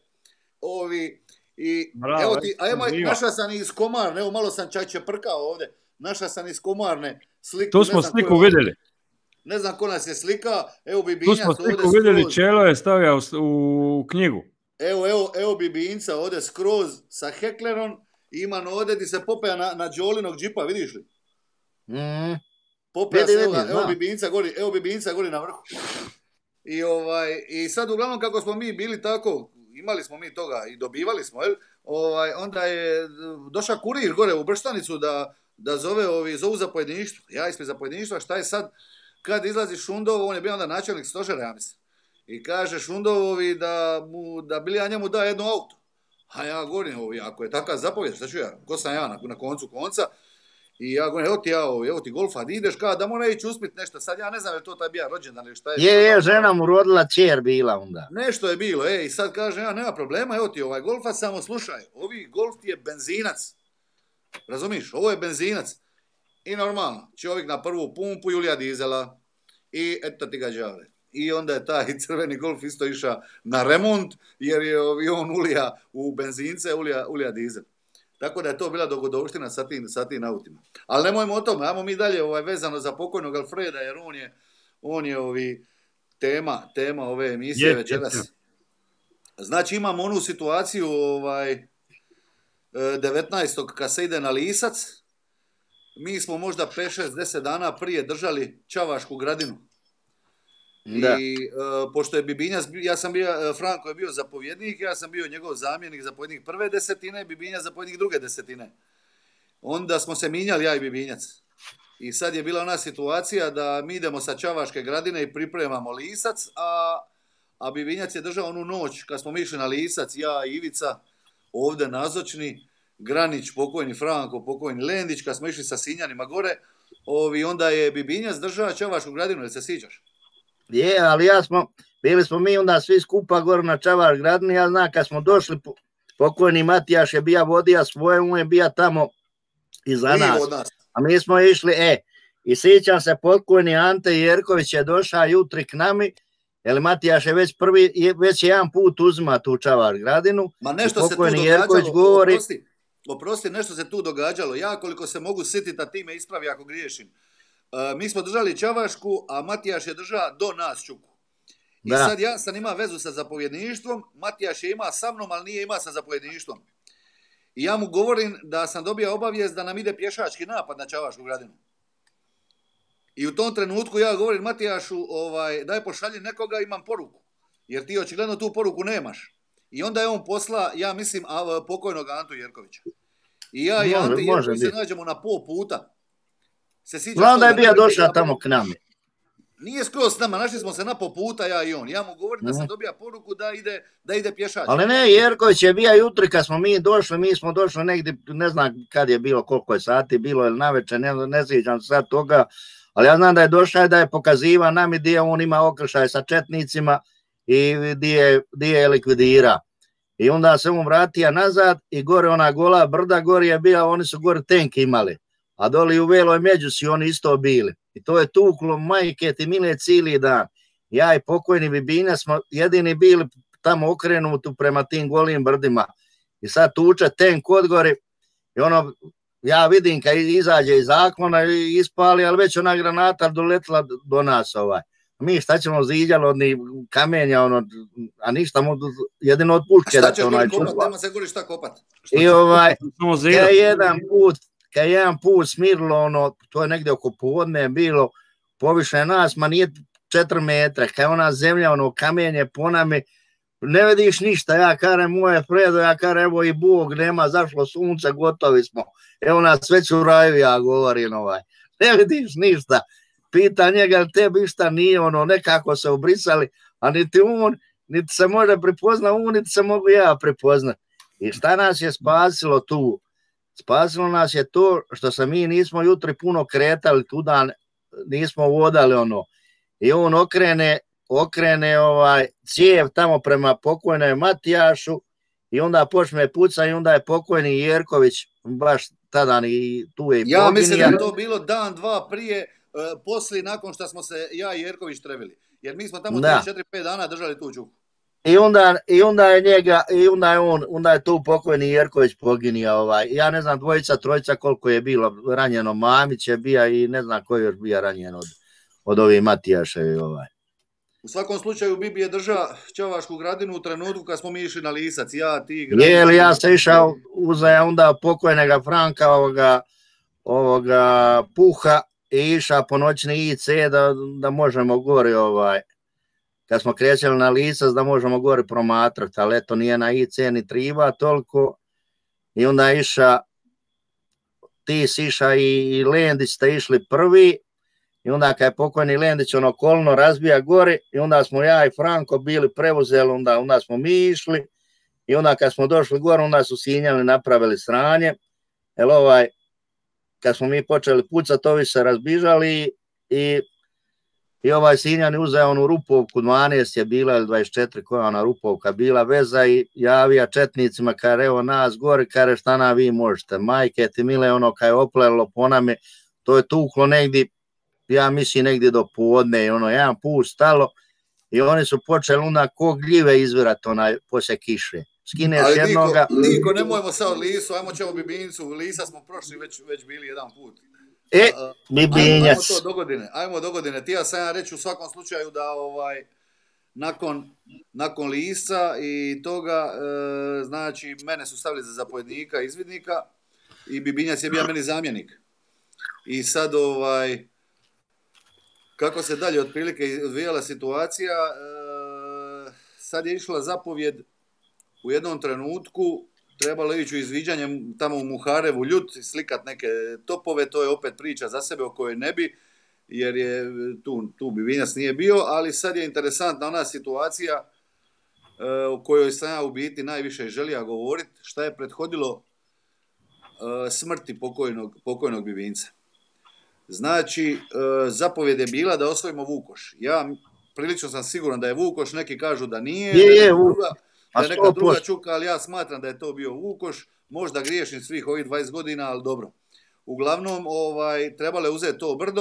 S3: Evo ti, našao sam iz Komarne, evo malo sam čak čeprkao ovdje, našao sam iz Komarne sliku.
S2: Tu smo sliku vidjeli.
S3: Ne znam ko nas je slika, evo Bibinjac ovdje.
S2: Tu smo sliku vidjeli, Čelo je stavio u knjigu.
S3: Evo Bibinca ovdje skroz sa heklerom i imam ovdje di se popeja na Đolinog džipa, vidiš li? Popeja se, evo Bibinca gori na vrhu. I sad uglavnom kako smo mi bili tako, imali smo mi toga i dobivali smo, onda je došao kurir gore u Brštanicu da zovu zapovjedništvo. Ja ispred zapovjedništva, šta je sad? Kad izlazi Šundovo, on je bio onda načelnik stožera, ja mislim. I kaže Šundovovi da bili ja njemu da jedno auto. A ja govorim, ako je takav zapovjed, šta ću ja? Ko sam ja na koncu konca? I ja govorim, evo ti Golfa, di ideš da mora ići uspit nešto. Sad ja ne znam je to taj bija rođendan ili šta je.
S4: Je, žena mu rodila čer bila onda.
S3: Nešto je bilo, i sad kaže, ja nema problema, evo ti Golfa, samo slušaj, Golf ti je benzinac. Razumiš, ovo je benzinac. I normalno, čovjek na prvu pumpu Julija dizela i eto ti ga đave. I onda je taj crveni Golf isto išao na remont, jer je on ulija u benzince, ulija dizel. Tako da je to bila dogodovština sa tim autima. Ali nemojmo o tome, ajmo mi dalje vezano za pokojnog Alfreda, jer on je tema ove emisije večeras. Znači imamo onu situaciju 19. kad se ide na Lisac, mi smo možda 5, 6, 10 dana prije držali Čavašku gradinu. Da. I pošto je Bibinjac, Franko je bio zapovjednik, ja sam bio njegov zamjenik, zapovjednik prve desetine, Bibinjac zapovjednik druge desetine. Onda smo se minjali ja i Bibinjac. I sad je bila ona situacija da mi idemo sa Čavaške gradine i pripremamo Lisac, a Bibinjac je držao onu noć kad smo mi išli na Lisac, ja i Ivica, ovdje nazočni, Granić, pokojni Franko, pokojni Lendić, kad smo išli sa Sinjanima gore, onda je Bibinjac držao Čavašku gradinu, jel se sjećaš?
S4: Je, ali bili smo mi onda svi skupa gore na Čavaš gradini, ja znam kad smo došli, pokojni Matijaš je bija vodija svoje, on je bija tamo iza nas. A mi smo išli, i sjećam se, pokojni Ante Jerković je došao jutri k nami, jer Matijaš je već jedan put uzima tu Čavaš gradinu.
S3: Ma nešto se tu događalo, oprosti, nešto se tu događalo, ja koliko se mogu sjetiti, a ti me ispravi ako griješim. Mi smo držali Čavašku, a Matijaš je držao do nas Čuku. I sad ja sam imao vezu sa zapovjedništvom, Matijaš je imao sa mnom, ali nije imao sa zapovjedništvom. I ja mu govorim da sam dobio obavijest da nam ide pješački napad na Čavašku gradinu. I u tom trenutku ja govorim Matijašu, daj pošalji nekoga, imam poruku. Jer ti očigledno tu poruku nemaš. I onda je on posla, ja mislim, pokojnog Antu Jerkovića. I ja i Ante Jerković se nađemo na pol puta.
S4: Znam da je bio došao tamo k nama.
S3: Nije skroz s nama, našli smo se na po puta, ja i on. Ja mu govorim da sam dobija poruku da ide pješač.
S4: Ali ne, Jerković je bio jutri kad smo mi smo došli negdje, ne znam kad je bilo, koliko je sati bilo, ili navečer, ne sjećam sad toga, ali ja znam da je došao i da je pokaziva nam i gdje on ima okršaj sa četnicima i gdje je likvidira. I onda se on vratio nazad i gore ona gola brda, gore je bila, oni su gore tenk imali, a doli u Veloj Međusi oni isto bili. I to je tuklo, majke ti mile, cijeli dan. Ja i pokojni Bibinja smo jedini bili tamo okrenuti prema tim golim brdima. I sad tuče tenk odgori i ono, ja vidim kad izađe iz zaklona i ispali, ali već ona granata doletila do nas. Mi šta ćemo ziđali od njih kamenja, a ništa, jedino od puške.
S3: A šta će gori kopat, nema se gori šta kopat.
S4: I kad jedan put smirilo, to je negdje oko podne bilo, poviše nas, ma nije 4 metra, kad je ona zemlja, kamenje po nami, ne vidiš ništa, ja kažem moje Fredo, ja kažem evo i Bog, nema, zašlo sunce, gotovi smo, evo nas već u raju, ja govorim, ne vidiš ništa, pita njega, tebi išta nije, nekako se obrisali, a niti se može prepoznat, niti se mogu ja prepoznat. I šta nas je spasilo tu? Spasilo nas je to što se mi nismo jutri puno kretali, tuda nismo vodali i on okrene cijev tamo prema pokojnoj Matijašu i onda počne puca i onda je pokojni Jerković baš tada i tu je i
S3: ja mislim da je to bilo dan, dva prije, poslije nakon što smo se ja i Jerković trebili, jer mi smo tamo 4-5 dana držali tu čuku.
S4: Onda je tu pokojni Jerković poginio, ja ne znam, 2, 3 koliko je bilo ranjeno, Mamić je bio i ne znam koji još bio ranjen od ovih Matijaševi.
S3: U svakom slučaju Bibi je držao Čavašku gradinu u trenutku kad smo mi išli na Lisac, ja, ti...
S4: Ja sam išao uzaja onda pokojnega Franka ovoga Puha i išao po noćni IC da možemo gori kad smo krećeli na Lisac da možemo gore promatrati, ali eto nije na IC ni triba toliko i onda je ti si iša i Lendić ste išli prvi i onda kad je pokojni Lendić kolno razbija gori i onda smo ja i Franko bili preuzeli, onda smo mi išli i onda kad smo došli gore onda su Sinjani napravili sranje, jer kad smo mi počeli pucati ovi se razbižali i Sinjani uzeo onu Rupovku, 12 je bila ili 24, koja ona Rupovka bila veza i javija četnicima, kare evo nas gori, kare šta na vi možete, majke ti mile, kad je oplelo po nami, to je tuklo negdje, ja mislim negdje do podne, jedan put stalo i oni su počeli onda ko gljive izvirati poslije kiše. Skineš jednoga...
S3: Niko, nemojmo sad Lisu, ajmo ćemo Bibincu, Lisa smo prošli već bili jedan put.
S4: Bibinjac.
S3: Ajmo do godine. Ti ja sam reći u svakom slučaju da nakon Lisa i toga, znači mene su stavili za zapovjednika, izvidnika i Bibinjac je bio meni zamjenik. I sad kako se dalje otprilike odvijala situacija, sad je išla zapovjed u jednom trenutku, trebalo ići u izviđanjem tamo u Muharevu ljut, slikat neke topove, to je opet priča za sebe o kojoj ne bi, jer je tu Bibinjac nije bio, ali sad je interesantna ona situacija o kojoj sam ja u biti najviše želio govoriti, šta je prethodilo smrti pokojnog Bibinca. Znači, zapovjed je bila da osvojimo Vukoš. Ja prilično sam siguran da je Vukoš, neki kažu da nije, da je neka druga čuka, ali ja smatram da je to bio Vukoš, možda griješim svih ovih 20 godina, ali dobro. Uglavnom, trebalo je uzeti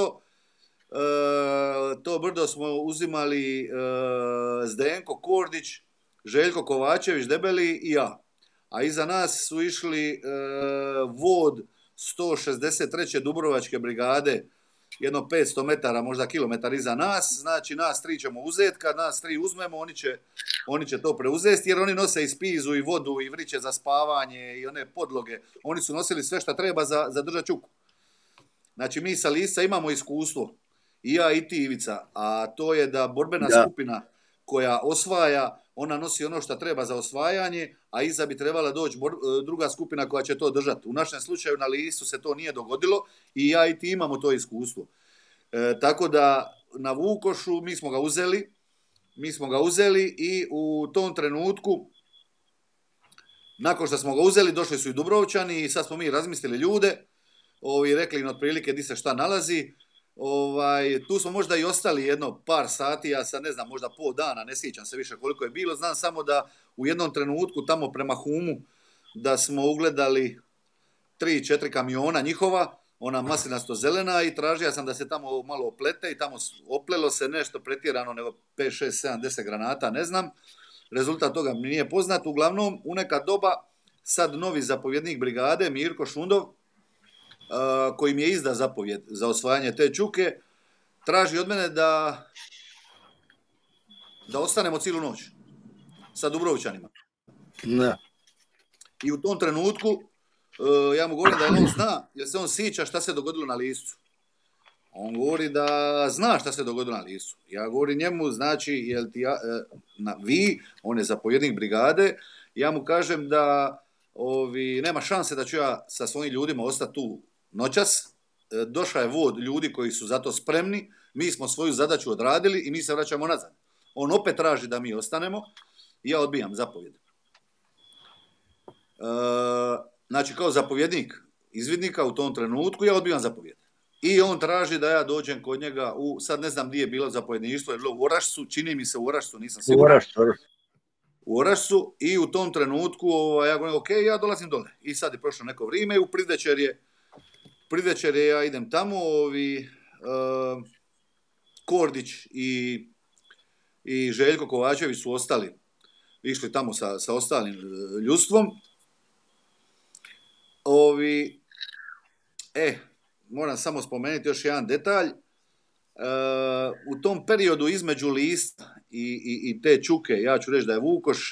S3: to brdo smo uzimali Zdenko Kordić, Željko Kovačević, Debeli i ja. A iza nas su išli vod 163. Dubrovačke brigade, jedno 500 metara, možda kilometar iza nas, znači nas 3 ćemo uzeti, kad nas 3 uzmemo, oni će to preuzeti, jer oni nose i spizu, i vodu, i vriće za spavanje, i one podloge, oni su nosili sve što treba za držat čuku. Znači mi sa Lisa imamo iskustvo, i ja i ti Ivica, a to je da borbena skupina koja osvaja, ona nosi ono što treba za osvajanje, a iza bi trebala doći druga skupina koja će to držati. U našem slučaju na Lisu se to nije dogodilo i ja i ti imamo to iskustvo. Tako da na Vukošu, mi smo ga uzeli i u tom trenutku, nakon što smo ga uzeli, došli su i Dubrovčani i sad smo mi razmislili ljude, rekli im otprilike di se šta nalazi. Tu smo možda i ostali jedno par sati, ja sad ne znam, možda pol dana, ne sjećam se više koliko je bilo, znam samo da u jednom trenutku tamo prema Humu da smo ugledali 3-4 kamiona njihova, ona maslinasto zelena, i tražio sam da se tamo malo oplete i tamo oplelo se nešto pretjerano, nego 5, 6, 7, 10 granata, ne znam. Rezultat toga mi nije poznat. Uglavnom, u neka doba sad novi zapovjednik brigade, Mirko Šundov, koji mi je izda zapovjed za osvajanje te Čuke, traži od mene da ostanemo cijelu noć sa Dubrovčanima.
S4: Ne.
S3: I u tom trenutku ja mu govorim da on zna, jer se on sjeća šta se dogodilo na Liscu. On govori da zna šta se dogodilo na Liscu. Ja govorim njemu, znači, jel ti vi, on je zapovjednik brigade, ja mu kažem da nema šanse da ću ja sa svojim ljudima ostati tu noćas. Došao je vod ljudi koji su za to spremni, mi smo svoju zadaću odradili i mi se vraćamo nazad. On opet traži da mi ostanemo i ja odbijam zapovjed. Znači, kao zapovjednik izvidnika u tom trenutku, ja odbijam zapovjed. I on traži da ja dođem kod njega sad ne znam gdje je bilo zapovjedništvo, je bilo u Orašcu, čini mi se u Orašcu, nisam siguran. U Orašcu, i u tom trenutku ja govorim, ok, ja dolazim dole. I sad je prošlo neko vrijeme i u predvečer ja idem tamo, Kordić i Željko Kovačević su išli tamo sa ostalim ljudstvom. Moram samo spomenuti još jedan detalj. U tom periodu između Lista i te Čuke, ja ću reći da je Vukoš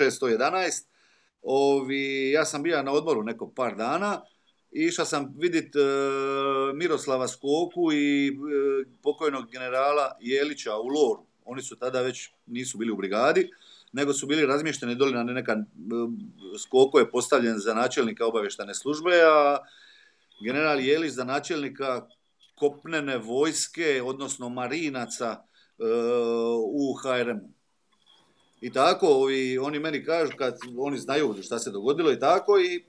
S3: 611, ja sam bio na odmoru neko par dana i išao sam vidjeti Miroslava Skoku i pokojnog generala Jelića u Loru. Oni su tada već nisu bili u brigadi, nego su bili razmješteni doli na neka, Skoko je postavljen za načelnika obavještajne službe, a general Jelić za načelnika kopnene vojske, odnosno marinaca u HRM-u. I tako, oni meni kažu, kad oni znaju šta se dogodilo i tako, i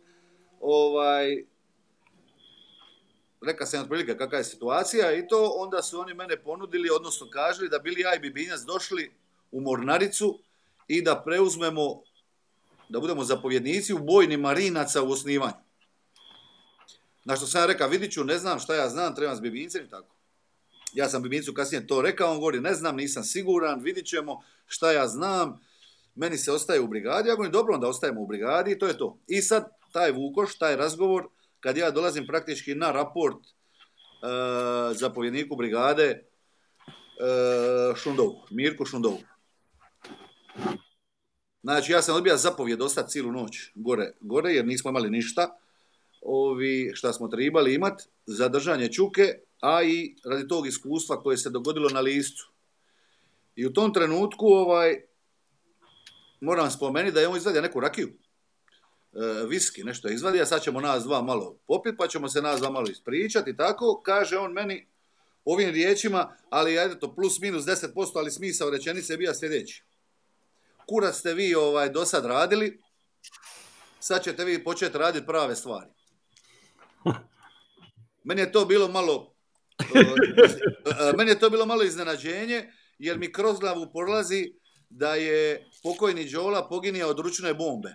S3: reka sam otprilike kakva je situacija i to, onda su oni mene ponudili, odnosno kažili da bili ja i Bibinjac došli u Mornaricu i da preuzmemo, da budemo zapovjednici u bojni marinaca u osnivanju. Na što sam ja rekao, vidit ću, ne znam šta ja znam, trebam s Bibincem i tako. Ja sam Bibincu kasnije to rekao, on govori, ne znam, nisam siguran, vidit ćemo šta ja znam, meni se ostaje u brigadi, ja govorim, dobro, onda ostajemo u brigadi i to je to. I sad taj Vukoš, taj razgovor, kad ja dolazim praktički na raport zapovjedniku brigade Šundovu, Mirku Šundovu. Znači, ja sam odbija zapovjed ostati cijelu noć gore, jer nismo imali ništa šta smo trebali imati za držanje Čuke, a i radi tog iskustva koje se dogodilo na Listu. I u tom trenutku moram spomenuti da je on izvadio neku rakiju, viski, nešto je izvadio, sad ćemo nas dva malo popiti, pa ćemo se nas dva malo ispričati i tako, kaže on meni ovim riječima, ali ajde to plus minus 10%, ali smisao rečenice je bio sljedeći. Kurac ste vi do sad radili, sad ćete vi početi raditi prave stvari. Meni je to bilo malo iznenađenje, jer mi kroz glavu prolazi da je pokojni Đola poginio od ručne bombe.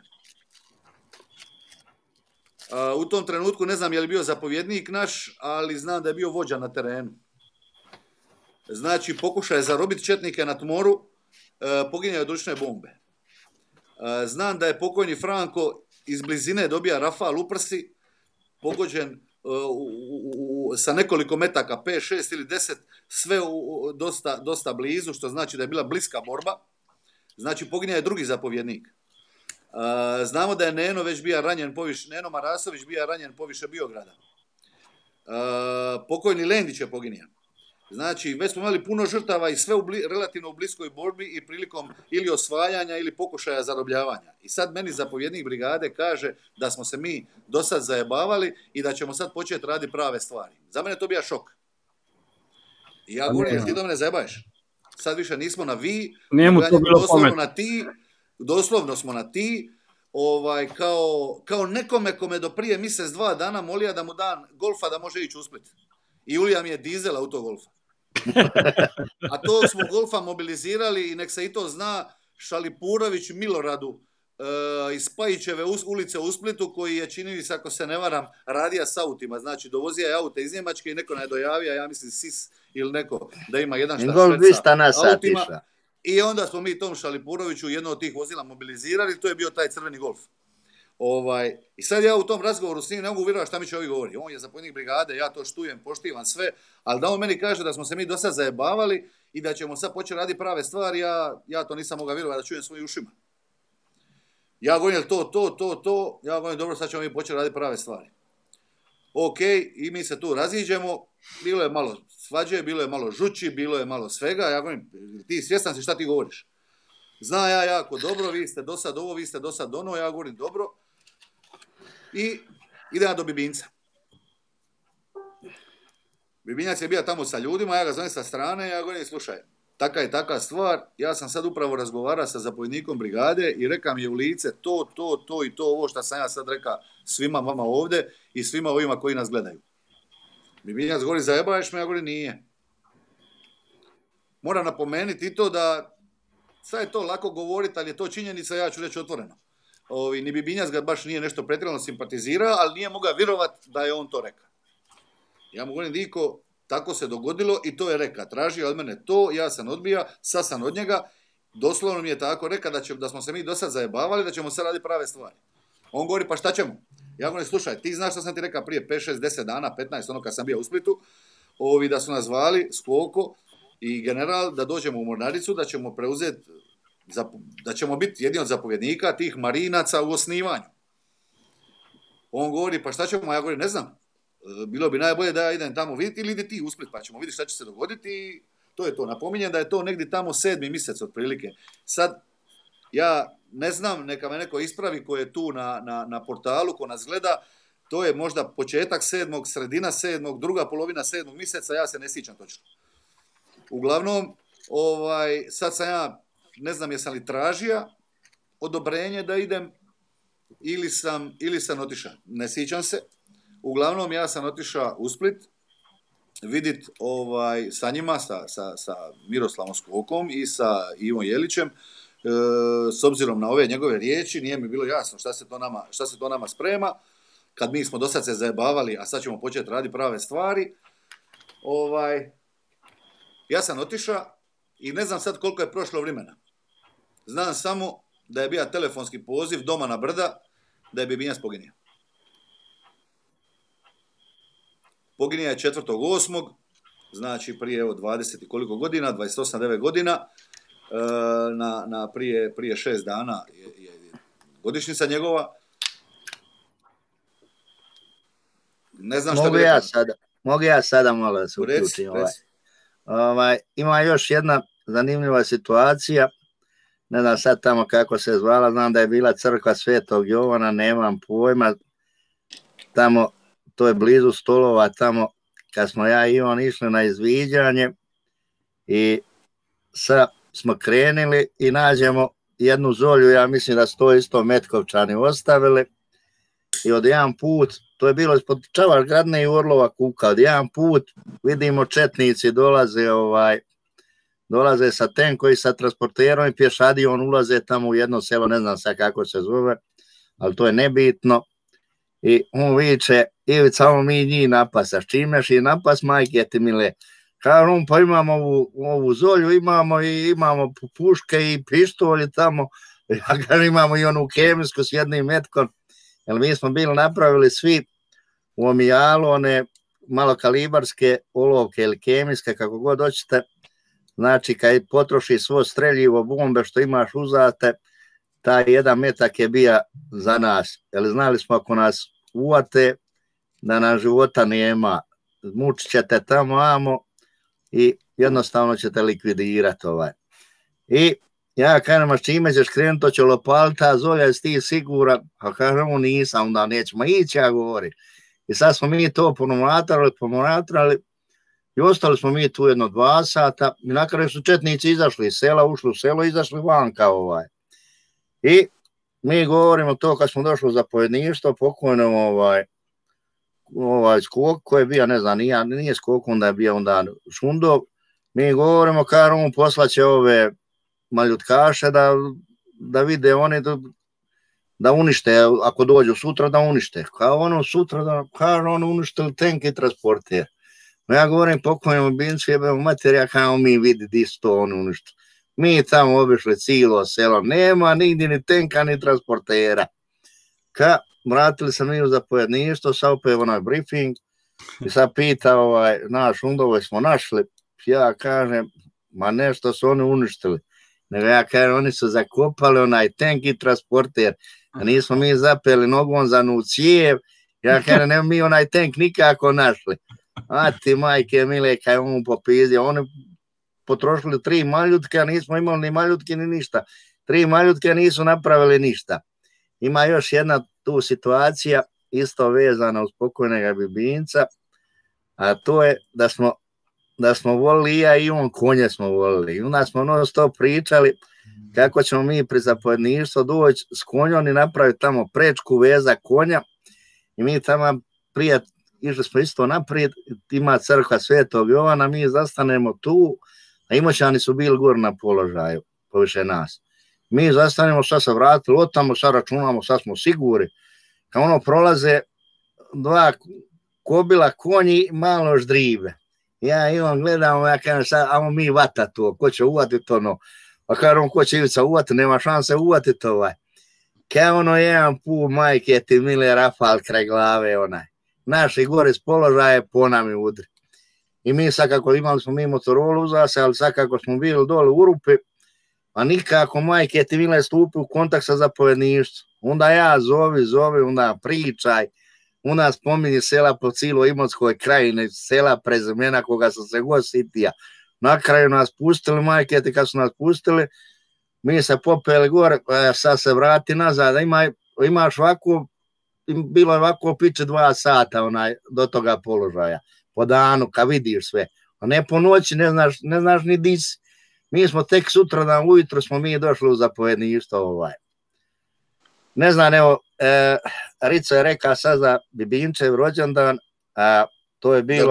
S3: U tom trenutku ne znam je li bio zapovjednik naš, ali znam da je bio vođa na terenu. Znači, pokušaj zarobiti četnike na Tmoru, poginio od ručne bombe. Znam da je pokojni Franko iz blizine dobija rafal u prsi, pogođen sa nekoliko metaka, 5, 6 ili 10, sve dosta blizu, što znači da je bila bliska borba. Znači, poginio je drugi zapovjednik. Znamo da je Neno već bio ranjen poviše, Neno Marasović bio ranjen poviše Biograda. Pokojni Lendić je poginio. Znači, već smo imali puno žrtava i sve relativno u bliskoj borbi i prilikom ili osvajanja ili pokušaja zarobljavanja. I sad meni zapovjednik brigade kaže da smo se mi do sad zajebavali i da ćemo sad početi raditi prave stvari. Za mene to bio šok. I ja govorim, ti do mene zajebaješ. Sad više nismo na vi,
S2: nego ja
S3: doslovno na ti, doslovno smo na ti, kao nekome kome do prije mjesec, 2 dana molija da mu dan golfa da može ići u Split. I ulija mi je dizel autogolfa. A to smo golfa mobilizirali i nek se i to zna, Šalipurović Miloradu iz Pajićeve ulice u Splitu, koji je, čini se, ako se ne varam, radija s autima, znači dovozija je aute iz Njemačke i neko ne dojavija, ja mislim SIS ili neko, da ima jedan šta šveca autima. I onda smo mi tom Šalipuroviću jedno od tih vozila mobilizirali, to je bio taj crveni golf. I sad ja u tom razgovoru s njim ne mogu vjerovati šta mi će ovi govori. On je zapovjednik brigade, ja to štujem, poštivam sve, ali da on meni kaže da smo se mi do sad zajebavali i da ćemo sad početi raditi prave stvari, ja to nisam mogao vjerovati da čujem svojim ušima. Ja govorim, to, ja govorim, dobro, sad ćemo mi početi raditi prave stvari. Ok, i mi se tu raziđemo, bilo je malo svađe, bilo je malo žuči, bilo je malo svega, ja govorim, ti svjestan si šta ti govoriš? Zna ja jako dobro, vi ste do sad ovo, vi ste do sad ono, ja govorim dobro. I idem ja do Bibinca. Bibinjac je bio tamo sa ljudima, ja ga zovem sa strane, ja govorim, slušaj, taka je taka stvar, ja sam sad upravo razgovarao sa zapovjednikom brigade i reka mi je u lice to i to, ovo što sam ja sad reka svima vama ovdje i svima ovima koji nas gledaju. Bibinjac govori, zajebaješ me, ja govorim, nije. Moram napomenuti i to da sad je to lako govoriti, ali je to činjenica, ja ću reći otvoreno. Ni Bibinjac ga baš nije nešto pretjerano simpatizirao, ali nije mogao vjerovati da je on to rekao. Ja mu govorim, Diko, tako se dogodilo i to je reka. Tražio od mene to, ja sam odbija, sad sam od njega. Doslovno mi je tako reka da smo se mi do sad zajebavali, da ćemo sad raditi prave stvari. On govori, pa šta ćemo? Ja govorim, slušaj, ti znaš što sam ti rekao prije 5, 6, 10 dana, 15, ono kad sam bio u Splitu, da su nas zvali Skoko i general da dođemo u Mornaricu, da ćemo preuzeti, da ćemo biti jedni od zapovjednika tih marinaca u osnivanju. On govori, pa šta ćemo? Ja govorim, ne znam. Bilo bi najbolje da ja idem tamo vidjeti ili ide ti u Split, pa ćemo vidjeti šta će se dogoditi i to je to. Napominjem da je to negdje tamo 7. mjesec otprilike. Sad, ja ne znam, neka me neko ispravi ko je tu na portalu, ko nas gleda, to je možda početak 7., sredina 7., druga polovina 7. mjeseca, ja se ne sjećam točno. Uglavnom, sad sam ja, ne znam jesam li tražio odobrenje da idem ili sam otišao. Ne sjećam se. Uglavnom, ja sam otišao u Split vidit sa njima, sa Miroslavom Skokom i sa Ivom Jelićem. S obzirom na ove njegove riječi, nije mi bilo jasno šta se to nama sprema. Kad mi smo do sad se zajebavali, a sad ćemo početi raditi prave stvari. Ja sam otišao i ne znam sad koliko je prošlo vremena. Znam samo da je bio telefonski poziv doma na Brda da je Bibinjac poginio. Poginio je 4.8. Znači prije 20 i koliko godina, 28-9 godina, prije 6 dana je godišnjica njegova. Ne znam šta
S4: Mogu ja sada malo da se uključim. Ima još jedna zanimljiva situacija. Ne znam sad tamo kako se zvala, znam da je bila crkva Svetog Jovana, nemam pojma. Tamo, to je blizu Stolova, tamo kad smo ja i on išli na izviđanje i sad smo krenili i nađemo jednu zolju, ja mislim da su to isto Metkovčani ostavili i od jedan put, to je bilo ispod Čavargradne i Orlova Kuka, od jedan put vidimo četnici dolaze sa tenkom i sa transporterom i pješadijom ulaze tamo u jedno selo, ne znam sad kako se zove, ali to je nebitno. I on viče, Ivica, ovo mi njih napasa, s čimeš i napas, majke ti mile. Kaže on, pa imamo ovu zolju, imamo puške i pištolje tamo, ja kažem, imamo i onu kemijsku s jednim metkom, jer mi smo bili napravili svi u omijalu, one malokalibarske olovke ili kemijske, kako god hoćete. Znači, kad potroši svo streljivo, bombe što imaš uzate, taj jedan metak je bio za nas. Jer znali smo ako nas uvate, da nam života nema. Mučit ćete tamo, amo i jednostavno ćete likvidirati I ja kažem, a s čime ćeš krenuti, to će lopaliti, a Zolja, jesi ti siguran? A kažem, nisam, onda nećemo ići, ja govorim. I sad smo mi to pomoratrali, i ostali smo mi tu jedno 2 sata i na kraju su četnici izašli iz sela, ušli u selo i izašli vanka I mi govorimo to kad smo došli u zapovjedništvo, pokojnom Skok koji je bio, ne znam, nije Skok, onda je bio onda Šundov, mi govorimo kao on poslaće ove maljutkaše da vide oni da unište, ako dođu sutra da unište. Kao ono sutra da kažu ono uništili tank i transporter. Ja govorim pokojnom Bincu, jebemo materija kao mi vidi di su to oni uništili. Mi tamo obišli cijelo selo, nema nigdje ni tenka ni transportera. Vratili se mi u zapovjedništvo, sad opet onaj briefing i sad pita naš Šundov, smo našli. Ja kažem, ma nešto su oni uništili. Nego ja kažem, oni su zakopali onaj tank i transporter, a nismo mi zapeli nogom za cijev. Ja kažem, ne mi onaj tank nikako našli. A ti majke mile, kaj on popizio, oni potrošili 3 maljutka, nismo imali ni maljutke ni ništa. 3 maljutke nisu napravili ništa. Ima još jedna tu situacija, isto vezana uz pokojnega Bibinca, a to je da smo volili ja i on konje smo volili. I onda smo non stop pričali kako ćemo mi pri zapovjedništvu doći s konjom i napraviti tamo prečku veza konja. I mi tamo prije išli smo isto naprijed, ima crkva Svetog Jovana, mi zastanemo tu, a Imoćani su bili gore na položaju, poviše nas. Mi zastanemo, sad se vratili, od tamo sad računamo, sad smo siguri. Kao ono prolaze 2 kobila konji, malo ždrive. Ja i on gledamo, ja kažem sad, ajmo mi vata to, ko će uvatiti ono. A kažem on, ko će Ivica uvatiti, nema šanse uvatiti Kao ono jedan put, majke ti mile, rafal kraj glave Naši gore s položaje po nami udri. I mi sad kako imali smo mi Motorolu uza se, ali sad kako smo bili dole u Rupi, a nikako majke ti mile stupi u kontakt sa zapovjedništvom. Onda ja zovi, onda pričaj, onda spominje sela po cijeloj Imotskoj krajini, sela prezimena koga sam se god sitija. Na kraju nas pustili, majke ti kad su nas pustili, mi se popeli gore, sad se vrati nazad, imaš ovako, bilo je ovako piće 2 sata do toga položaja, po danu, kad vidiš sve, a ne po noći, ne znaš ni di si. Mi smo tek sutradan ujutro smo mi došli u zapovjedništvo Ne znam, evo, Rico je rekao sad za Bibinčev rođendan, to je bilo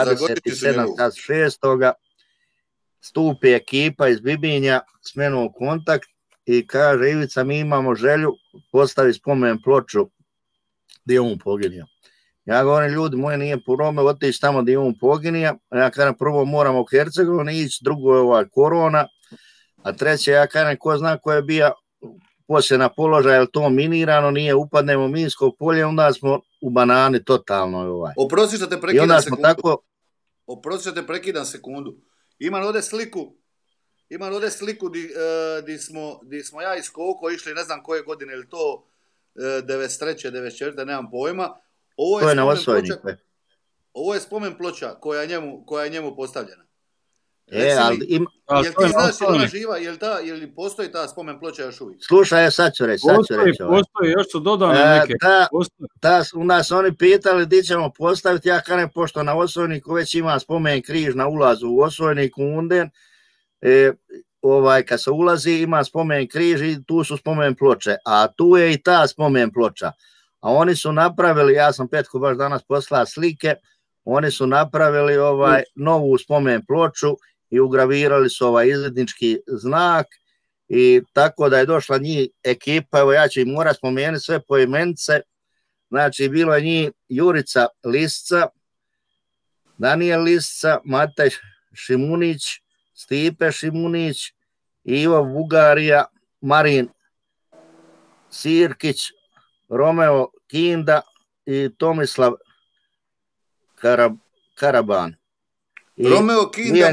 S4: 27.6. Stupi ekipa iz Bibinja s menom u kontakt i kaže, Ivica, mi imamo želju postavi spomen ploču gdje on poginio. Ja govorim, ljudi moji, nije problem otići tamo gdje on poginio. Ja kažem, prvo moramo u Hercegovini ići, drugo je korona, a treće, ja kažem, ko zna ko je bio poslije na položaj, je li to minirano, nije, upadnemo u minsko polje, onda smo u banani totalno.
S3: Oprosti što te prekidam sekundu. Oprosti što te prekidam sekundu. Imam ovdje sliku di smo ja i Skoko išli, ne znam koje godine, ili to 93. 94. nemam pojma. Ovo je spomen ploča koja je njemu postavljena.
S4: Ali
S3: jel ti znaš je ona živa, jel postoji ta spomen ploča još uvijek?
S4: Slušaj, sad ću reći.
S2: Postoji, još su dodane neke.
S4: U nas oni pitali gdje ćemo postaviti, ja kažem, pošto na Osojniku već ima spomen križ na ulazu u Osojnik, u Unden, kad se ulazi ima spomen križ i tu su spomen ploče, a tu je i ta spomen ploča. A oni su napravili, ja sam Petku baš danas poslao slike, oni su napravili novu spomen ploču i ugravirali su izvidnički znak i tako da je došla njih ekipa, evo ja ću im morat spomenuti sve poimence, znači bilo je njih Jurica Lisca, Daniel Lisca, Matej Šimunić, Stipe Šimunić, Ivo Bugarija, Marin Sirkić, Romeo Kinda i Tomislav Karaban.
S3: Romeo Kinda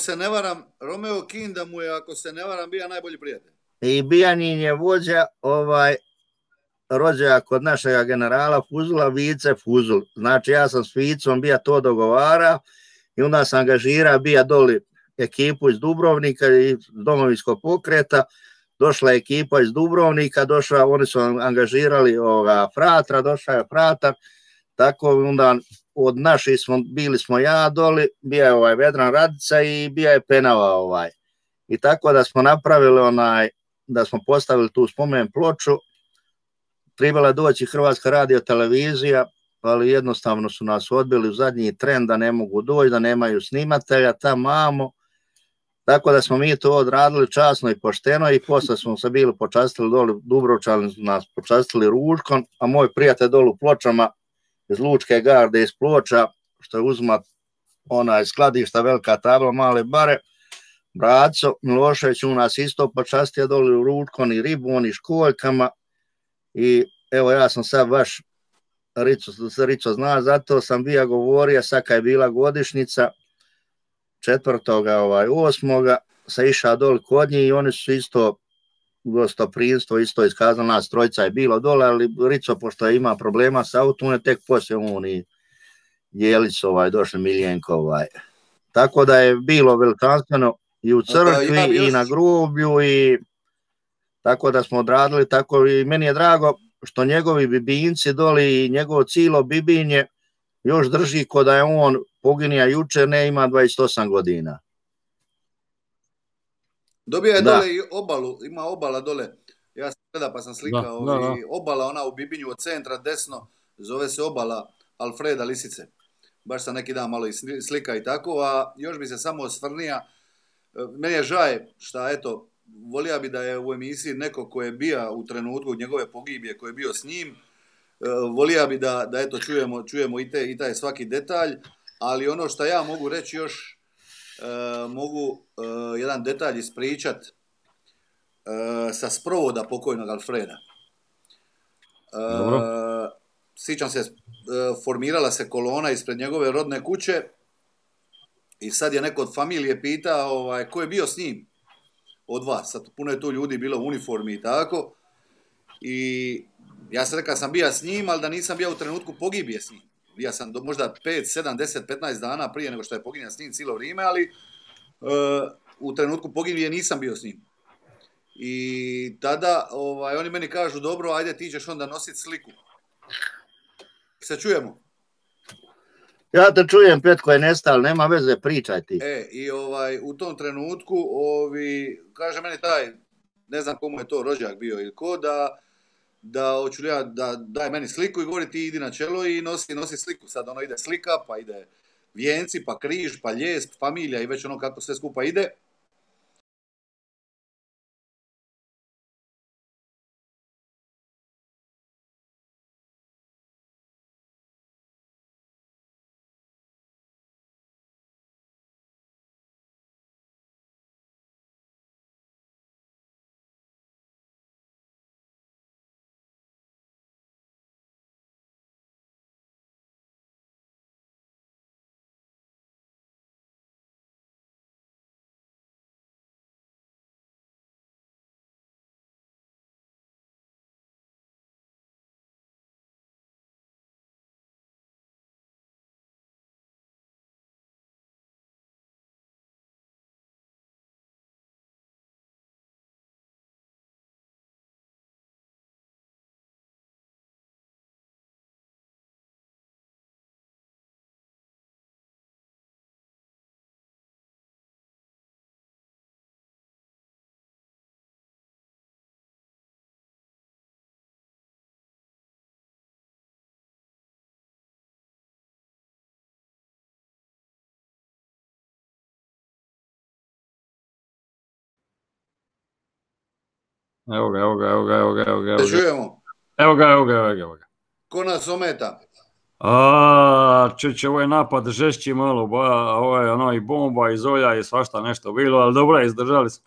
S3: mu je, ako se ne varam, bio najbolji prijatelj.
S4: I Bijanin je vođa rođaja kod našega generala Fuzula, Vice Fuzul. Znači ja sam s Vicom bio to dogovara i onda sam angažirao bio doli ekipu iz Dubrovnika i Domovinskog pokreta. Došla je ekipa iz Dubrovnika, oni su angažirali Fratra, došao je Fratar, tako onda od naših bili smo ja doli, bio je Vedran Radica i bio je Penava I tako da smo napravili da smo postavili tu spomen ploču, trebala doći Hrvatska radiotelevizija, ali jednostavno su nas odbili u zadnji tren da ne mogu doći, da nemaju snimatelja, tamo. Tako da smo mi to odradili časno i pošteno i posle smo se bili počastili doli, Dubrovčani su nas počastili ručkom, a moj prijatelj doli u Pločama iz Lučke garde iz Ploča, što je uzmat skladišta, velika tabla, male bare, Braco Milošević u nas isto počastio doli u ručkom i ribom i školjkama i evo ja sam sad baš, Rico zna, zato sam bio govorio, sad kad je bila godišnjica, 4.8. se išao doli kod njih i oni su isto gostoprimstvo isto iskazali, nas trojica je bilo dole, ali Rico pošto ima problema sa autom, tek poslije on i Jelić došli Miljenko. Tako da je bilo velikanstveno i u crkvi i na groblju i tako da smo odradili, tako i meni je drago što njegovi bibinci doli i njegovo cijelo bibinje još drži ko da je on poginija jučer, ne ima 28 godina.
S3: Dobija je dole i obalu, ima obala dole, ja sam gleda pa sam slikao i obala ona u Bibinju od centra desno, zove se obala Alfreda Lisice. Baš sam neki dan malo i slika i tako, a još bi se samo osvrnija, meni je žaj šta eto, volio bi da je u emisiji neko ko je bio u trenutku njegove pogibije, ko je bio s njim, volio bi da eto čujemo i taj svaki detalj, ali ono što ja mogu reći još, mogu jedan detalj ispričat sa sprovoda pokojnog Alfreda. Sjećam se, formirala se kolona ispred njegove rodne kuće i sad je neko od familije pita ko je bio s njim od vas. Sad puno je tu ljudi bilo u uniformi i tako. I ja sam rekao sam bio s njim, ali da nisam bio u trenutku pogibije s njim. Bio sam možda 5, 7, 10, 15 dana prije nego što je poginio s njim cijelo vrijeme, ali u trenutku pogibije nisam bio s njim. I tada oni meni kažu, dobro, ajde ti ćeš onda nositi sliku. Se čujemo?
S4: Ja te čujem, Petko je nestao, nema veze, pričaj ti.
S3: I u tom trenutku, kaže meni taj, ne znam komu je to rođak bio ili ko, da hoću ja da daj meni sliku i govori ti idi na čelo i nosi sliku. Sad ide slika, pa ide vijenci, pa križ, pa ljes, familija i već kako sve skupa ide.
S2: Evo ga. Evo ga.
S3: Ko nas ometa?
S2: Ovo je napad žešći malo, ovo je i bomba i zolja i svašta nešto bilo, ali dobro, izdržali smo.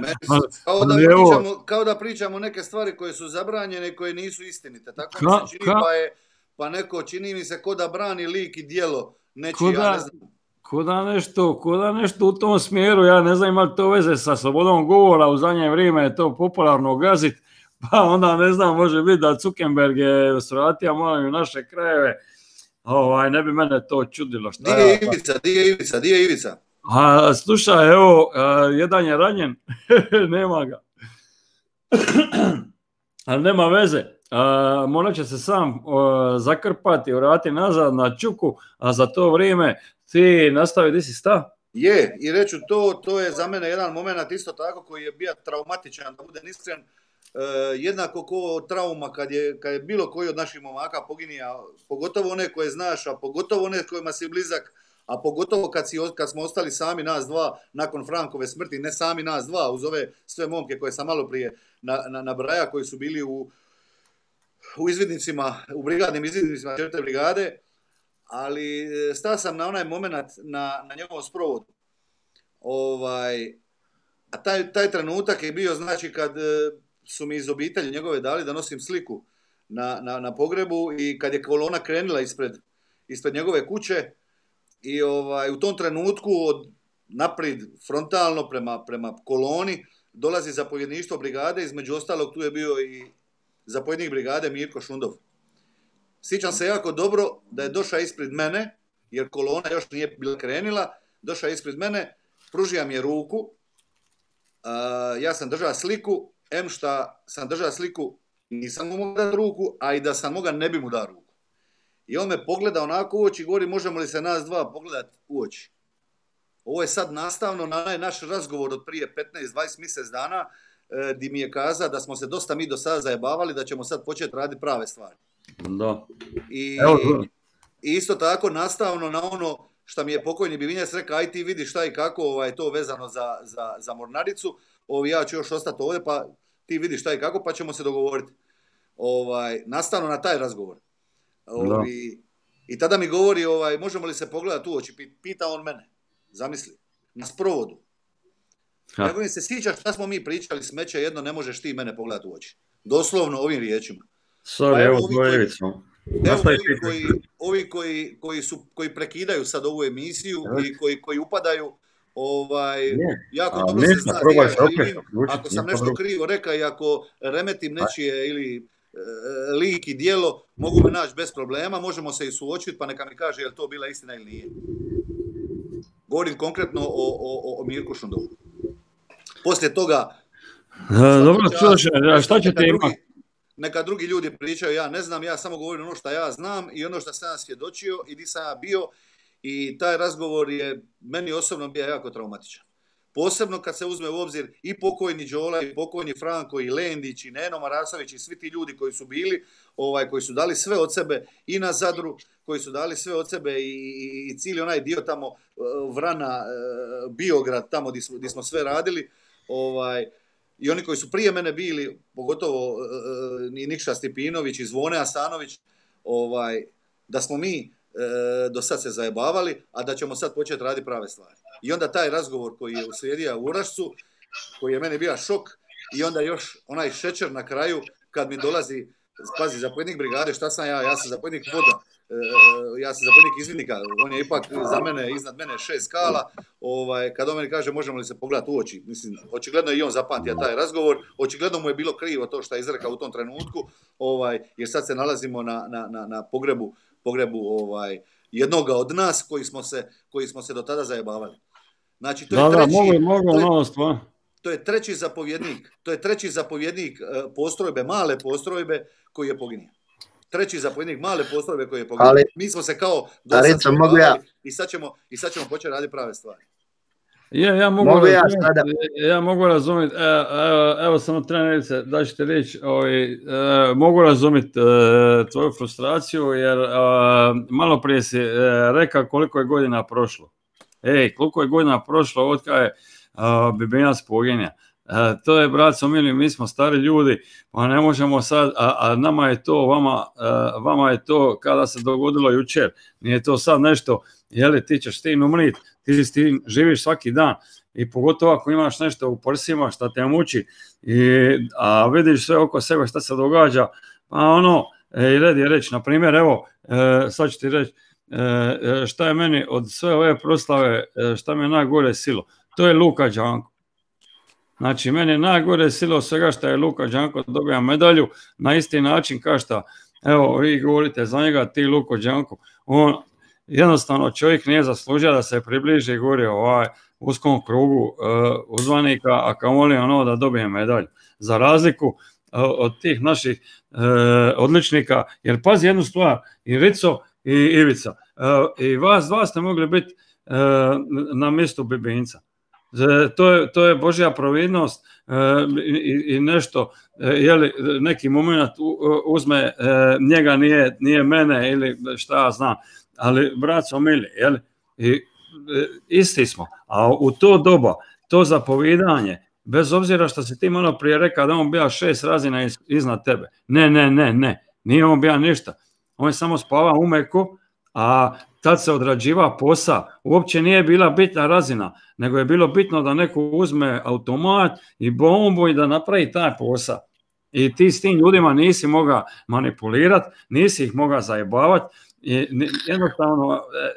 S3: Kao da pričamo neke stvari koje su zabranjene i koje nisu istinite. Tako mi se čini pa neko čini mi se ko da brani lik i djelo nečiji, ja ne znam.
S2: Ko da nešto u tom smjeru, ja ne znam ima li to veze sa slobodom govora, u zadnje vrijeme je to popularno gazit, pa onda ne znam, može biti da Zuckerberg je svratio malo u naše krajeve, ne bi mene to čudilo.
S3: Di je Ivica?
S2: Slušaj, evo, jedan je ranjen, nema ga, ali nema veze, morat će se sam zakrpati, vrati nazad na čuku, a za to vrijeme ti nastavi gdje si stao.
S3: Je, i reću to je za mene jedan moment isto tako koji je bio traumatičan, da budem iskren, jednako ko trauma kad je bilo koji od naših momaka poginija, pogotovo one koje znaš, a pogotovo one kojima si blizak, a pogotovo kad smo ostali sami nas dva nakon Frankove smrti, ne sami nas dva, uz ove sve momke koje sam malo prije nabraja, koji su bili u izvidnicima, u brigadnim izvidnicima 4. brigade, ali stao sam na onaj moment na njegovom sprovodu. A taj trenutak je bio, znači, kad su mi iz obitelji njegove dali da nosim sliku na pogrebu i kad je kolona krenula ispred njegove kuće i u tom trenutku naprijed frontalno prema koloni dolazi zapovjedništvo brigade, između ostalog tu je bio i zapovjednik brigade Mirko Šundov. Sjećam se jako dobro da je došao ispred mene, jer kolona još nije bila krenila, došao ispred mene, pružio mi je ruku, ja sam držao sliku, šta sam držao sliku, nisam mu mogao dati ruku, a i da sam mogao ne bi mu dao ruku. I on me pogleda onako u oči i govori, možemo li se nas dva pogledati u oči. Ovo je sad nastavno na onaj naš razgovor od prije 15-20 mjesec dana, di mi je kazao da smo se dosta mi do sada zajebavali, da ćemo sad početi raditi prave stvari.
S2: Da.
S3: I isto tako nastavno na ono što mi je pokojni Bivinjac rekao, aj ti vidi šta i kako to vezano za Mornaricu, ja ću još ostati ovdje, pa ti vidi šta i kako, pa ćemo se dogovoriti. Nastavno na taj razgovor. I tada mi govori, možemo li se pogledati u oči, pita on mene, zamisli, na sprovodu. Kako mi se sjećaš šta smo mi pričali, smeće jedno, ne možeš ti mene pogledati u oči. Doslovno ovim riječima.
S2: Sorry, evo
S3: ovi koji prekidaju sad ovu emisiju i koji upadaju, jako dobro se zna gdje ja živim. Ako sam nešto krivo rekao i ako remetim nečije ili lik i djelo, mogu me naći bez problema, možemo se i suočiti, pa neka mi kaže je li to bila istina ili nije. Govorim konkretno o Mirku Šundovu. Poslije toga...
S2: Dobro, šta ćete imati?
S3: Neka drugi ljudi pričaju, ja ne znam, ja samo govorim ono što ja znam i ono što sam ja svjedočio i di sam ja bio, i taj razgovor je meni osobno bio jako traumatičan. Posebno kad se uzme u obzir i pokojni Đola, i pokojni Franko, i Lendić, i Neno Marasović, i svi ti ljudi koji su bili, koji su dali sve od sebe i na Zadru, koji su dali sve od sebe i cijeli onaj dio tamo Vrana, Biograd, tamo gdje smo sve radili, i oni koji su prije mene bili, pogotovo i Nikša Stipinović i Zvone Asanović, da smo mi do sad se zajebavali, a da ćemo sad početi raditi prave stvari. I onda taj razgovor koji je uslijedio u Urašcu, koji je meni bio šok, i onda još onaj šećer na kraju, kad mi dolazi, pazi, zapovjednik brigade, šta sam ja sam zapovjednik voda, ja sam zapovjednik izvidnika, on je ipak za mene, iznad mene 6 skala, kad on meni kaže možemo li se pogledati u oči, mislim, očigledno je i on zapamtio taj razgovor, očigledno mu je bilo krivo to što je izrekao u tom trenutku, jer sad se nalazimo na pogrebu jednoga od nas koji smo se do tada zajebavali. Znači, to je treći zapovjednik postrojbe, male postrojbe koji je poginio. Treći zapovjednik male postrojbe koji je poginio. Mi smo se kao i sad ćemo početi raditi prave stvari.
S2: Ja mogu razumjeti, evo samo trenerice, da ćete reći, mogu razumjeti tvoju frustraciju, jer malo prije si rekao koliko je godina prošlo. Koliko je godina prošlo od kada je Bibenjac poginja. To je, braco mili, mi smo stari ljudi, pa ne možemo sad, a nama je to, vama je to kada se dogodilo jučer. Nije to sad nešto, jeli ti ćeš tim umrit, ti s tim živiš svaki dan, i pogotovo ako imaš nešto u prsima šta te muči, a vidiš sve oko sebe šta se događa, pa i red je reći, na primjer, evo, sad ću ti reći, šta je meni od sve ove proslave, šta mi je najgore silo, to je Luka Đanko. Znači, meni je najgore silo svega što je Luka Đanko dobija medalju na isti način kao što, evo, vi govorite za njega, ti Luko Đanko, on jednostavno čovjek nije zaslužio da se približi i govori uskom krugu uzvanika, a kamoli da dobije medalju. Za razliku od tih naših odličnika, jer pazi jednu stvar, i Rico i Ivica, i vas dva ste mogli biti na mjestu Bibinca. To je Božja providnost i nešto, jeli, neki moment uzme njega, nije mene ili šta ja znam, ali braco mili, jeli, i isti smo, a u to doba, to zapovijedanje, bez obzira što si ti malo prije rekao da on bija 6 razina iznad tebe, ne, nije on bija ništa, on je samo spavao u meku, a tad se odrađiva posao, uopće nije bila bitna razina, nego je bilo bitno da neko uzme automat i bombu i da napravi taj posao. I ti s tim ljudima nisi mogao manipulirati, nisi ih mogao zajebavati, i jednostavno,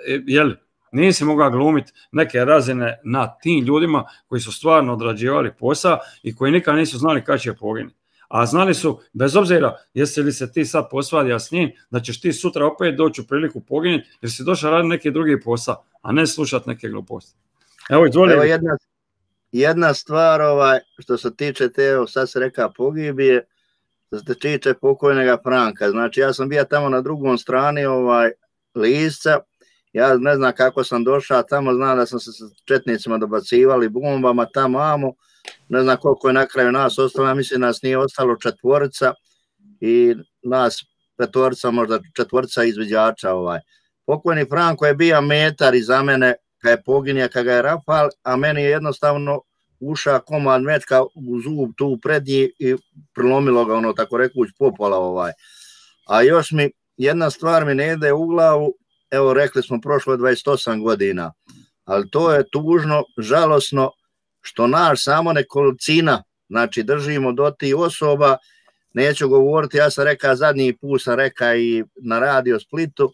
S2: nisi mogao glumiti neke razine na tim ljudima koji su stvarno odrađivali posao i koji nikad nisu znali kada će poginuti. A znali su, bez obzira jesi li se ti sad posvadio s njim, da ćeš ti sutra opet doći u priliku poginuti jer si došao raditi neki drugi posao, a ne slušati neke gluposti. Evo, izvoli.
S4: Evo jedna stvar, što se tiče te, sad se reka pogibije, što se tiče pokojnega Franka. Znači, ja sam bio tamo na drugom strani Lisca, ja ne znam kako sam došao tamo, znam da sam se s četnicima dobacivali bombama tamo amo, ne znam koliko je na kraju nas ostalo, mislim nas nije ostalo 4 i nas 5, možda 4 izviđača. Pokojni Franko je bio metar iza mene kad je poginio, kad ga je rafal, a meni je jednostavno ušao komad metka u zub tu prednji i prilomilo ga tako rekuć popola. A još mi jedna stvar mi ne ide u glavu, evo rekli smo prošlo je 28 godina, ali to je tužno, žalosno, što naš samo nekolicina, znači držimo do tih osoba, neću govoriti, ja sam rekao zadnji put, sam rekao i na Radio Splitu,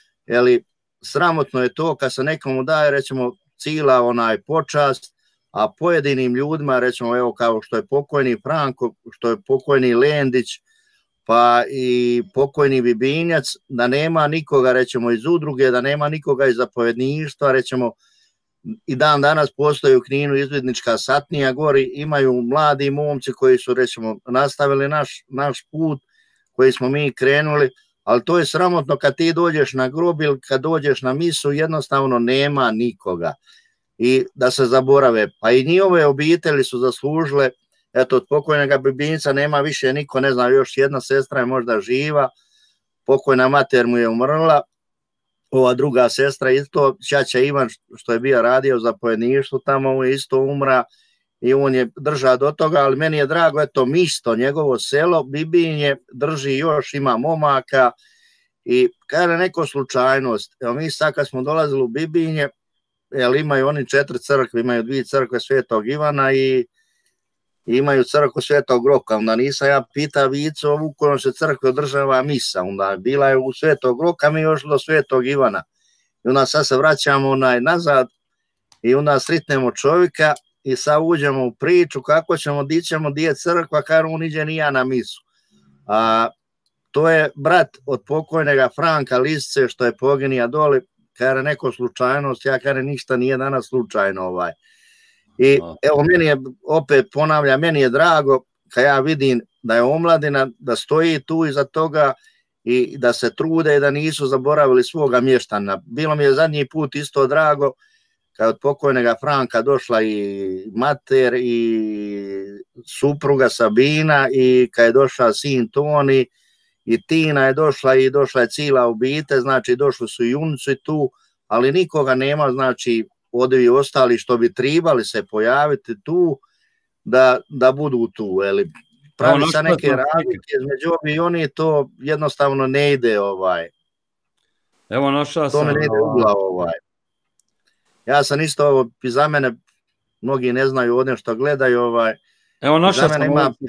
S4: sramotno je to kad se nekomu daje, recimo, cila počast, a pojedinim ljudima, recimo, evo kao što je pokojni Franko, što je pokojni Lendić, pa i pokojni Bibinjac, da nema nikoga, recimo, iz udruge, da nema nikoga iz zapovjedništva, recimo, i dan danas postoji u Kninu izvidnička satnija, gori imaju mladi momci koji su, recimo, nastavili naš put koji smo mi krenuli, ali to je sramotno kad ti dođeš na grob ili kad dođeš na misu, jednostavno nema nikoga i da se zaborave. Pa i njihove obitelji su zaslužile, eto, od pokojnega Bibinca nema više niko, ne znam, još jedna sestra je možda živa, pokojna mater mu je umrla, ova druga sestra isto, ćaća Ivan što je bio radio za zapovjedništvo, tamo on je isto umra i on je držao do toga, ali meni je drago, eto, Misto, njegovo selo, Bibinje, drži još, ima momaka i kada neko slučajnost, evo mi sad kad smo dolazili u Bibinje, imaju oni 4 crkve, imaju 2 crkve Svetog Ivana i imaju crkvu Svetog Roka, onda nisam ja pitao Vico u kojom se crkvi održava misa, onda bila je u Svetog Roka, mi još do Svetog Ivana i onda sad se vraćamo nazad i onda sretnemo čovjeka i sad uđemo u priču kako ćemo, di ćemo, di je crkva, kada on iđe ni ja na misu. A to je brat od pokojnega Franka Lisce što je poginija doli, kada je neko slučajnost, ja kada ništa nije danas slučajno. I evo meni je, opet ponavljam, meni je drago kad ja vidim da je omladina, da stoji tu iza toga i da se trude i da nisu zaboravili svoga mještana. Bilo mi je zadnji put isto drago kad od pokojnega Franka došla i mater i supruga Sabina i kad je došao sin Toni i Tina je došla i došla je cijela obitelj, znači došli su i unici tu, ali nikoga nema, znači odevi ostali što bi trebali se pojaviti tu da budu tu. Pravi sa neke razlike između ovi i oni, to jednostavno ne ide.
S2: Evo našao sam.
S4: To mi ne ide ugla. Ja sam isto ovo, za mene, mnogi ne znaju ovdje što gledaju.
S2: Evo našao sam.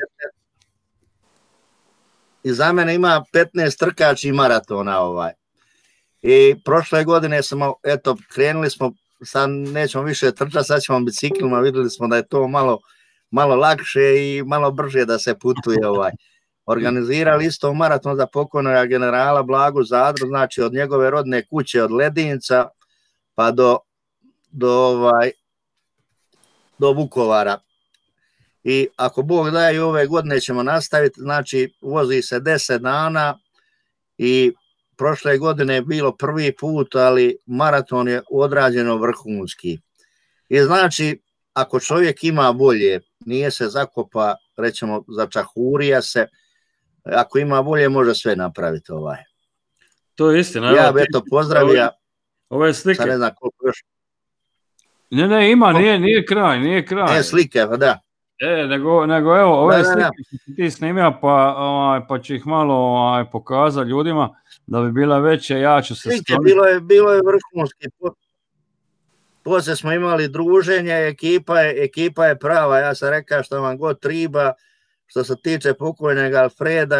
S4: I za mene ima 15 trkačih maratona. I prošle godine smo, eto, krenuli smo, sad nećemo više trčati, sad ćemo biciklima, vidjeli smo da je to malo lakše i malo brže da se putuje. Organizirali isto maraton za pokojnog generala Blagu Zadru, znači od njegove rodne kuće, od Ledinca pa do Vukovara. i ako Bog daje ove godine ćemo nastaviti, znači vozi se 10 dana i prošle godine je bilo prvi put, ali maraton je odrađeno vrhunski. I znači, ako čovjek ima volje, nije se zakopa, rećemo, začahurija se, ako ima volje, može sve napraviti ovaj.
S2: To je istina.
S4: Ja bih to pozdravio.
S2: Ove slike.
S4: Sad ne znam koliko još.
S2: Ne, ima, nije kraj.
S4: Ne, slike, pa da.
S2: Nego evo, ove slike ti snimio, pa ću ih malo pokazati ljudima, da bi bila veće, ja ću se
S4: slike, bilo je vrhunski. Poslije smo imali druženje, ekipa je prava, ja sam rekao što vam god triba, što se tiče pokojnog Alfreda,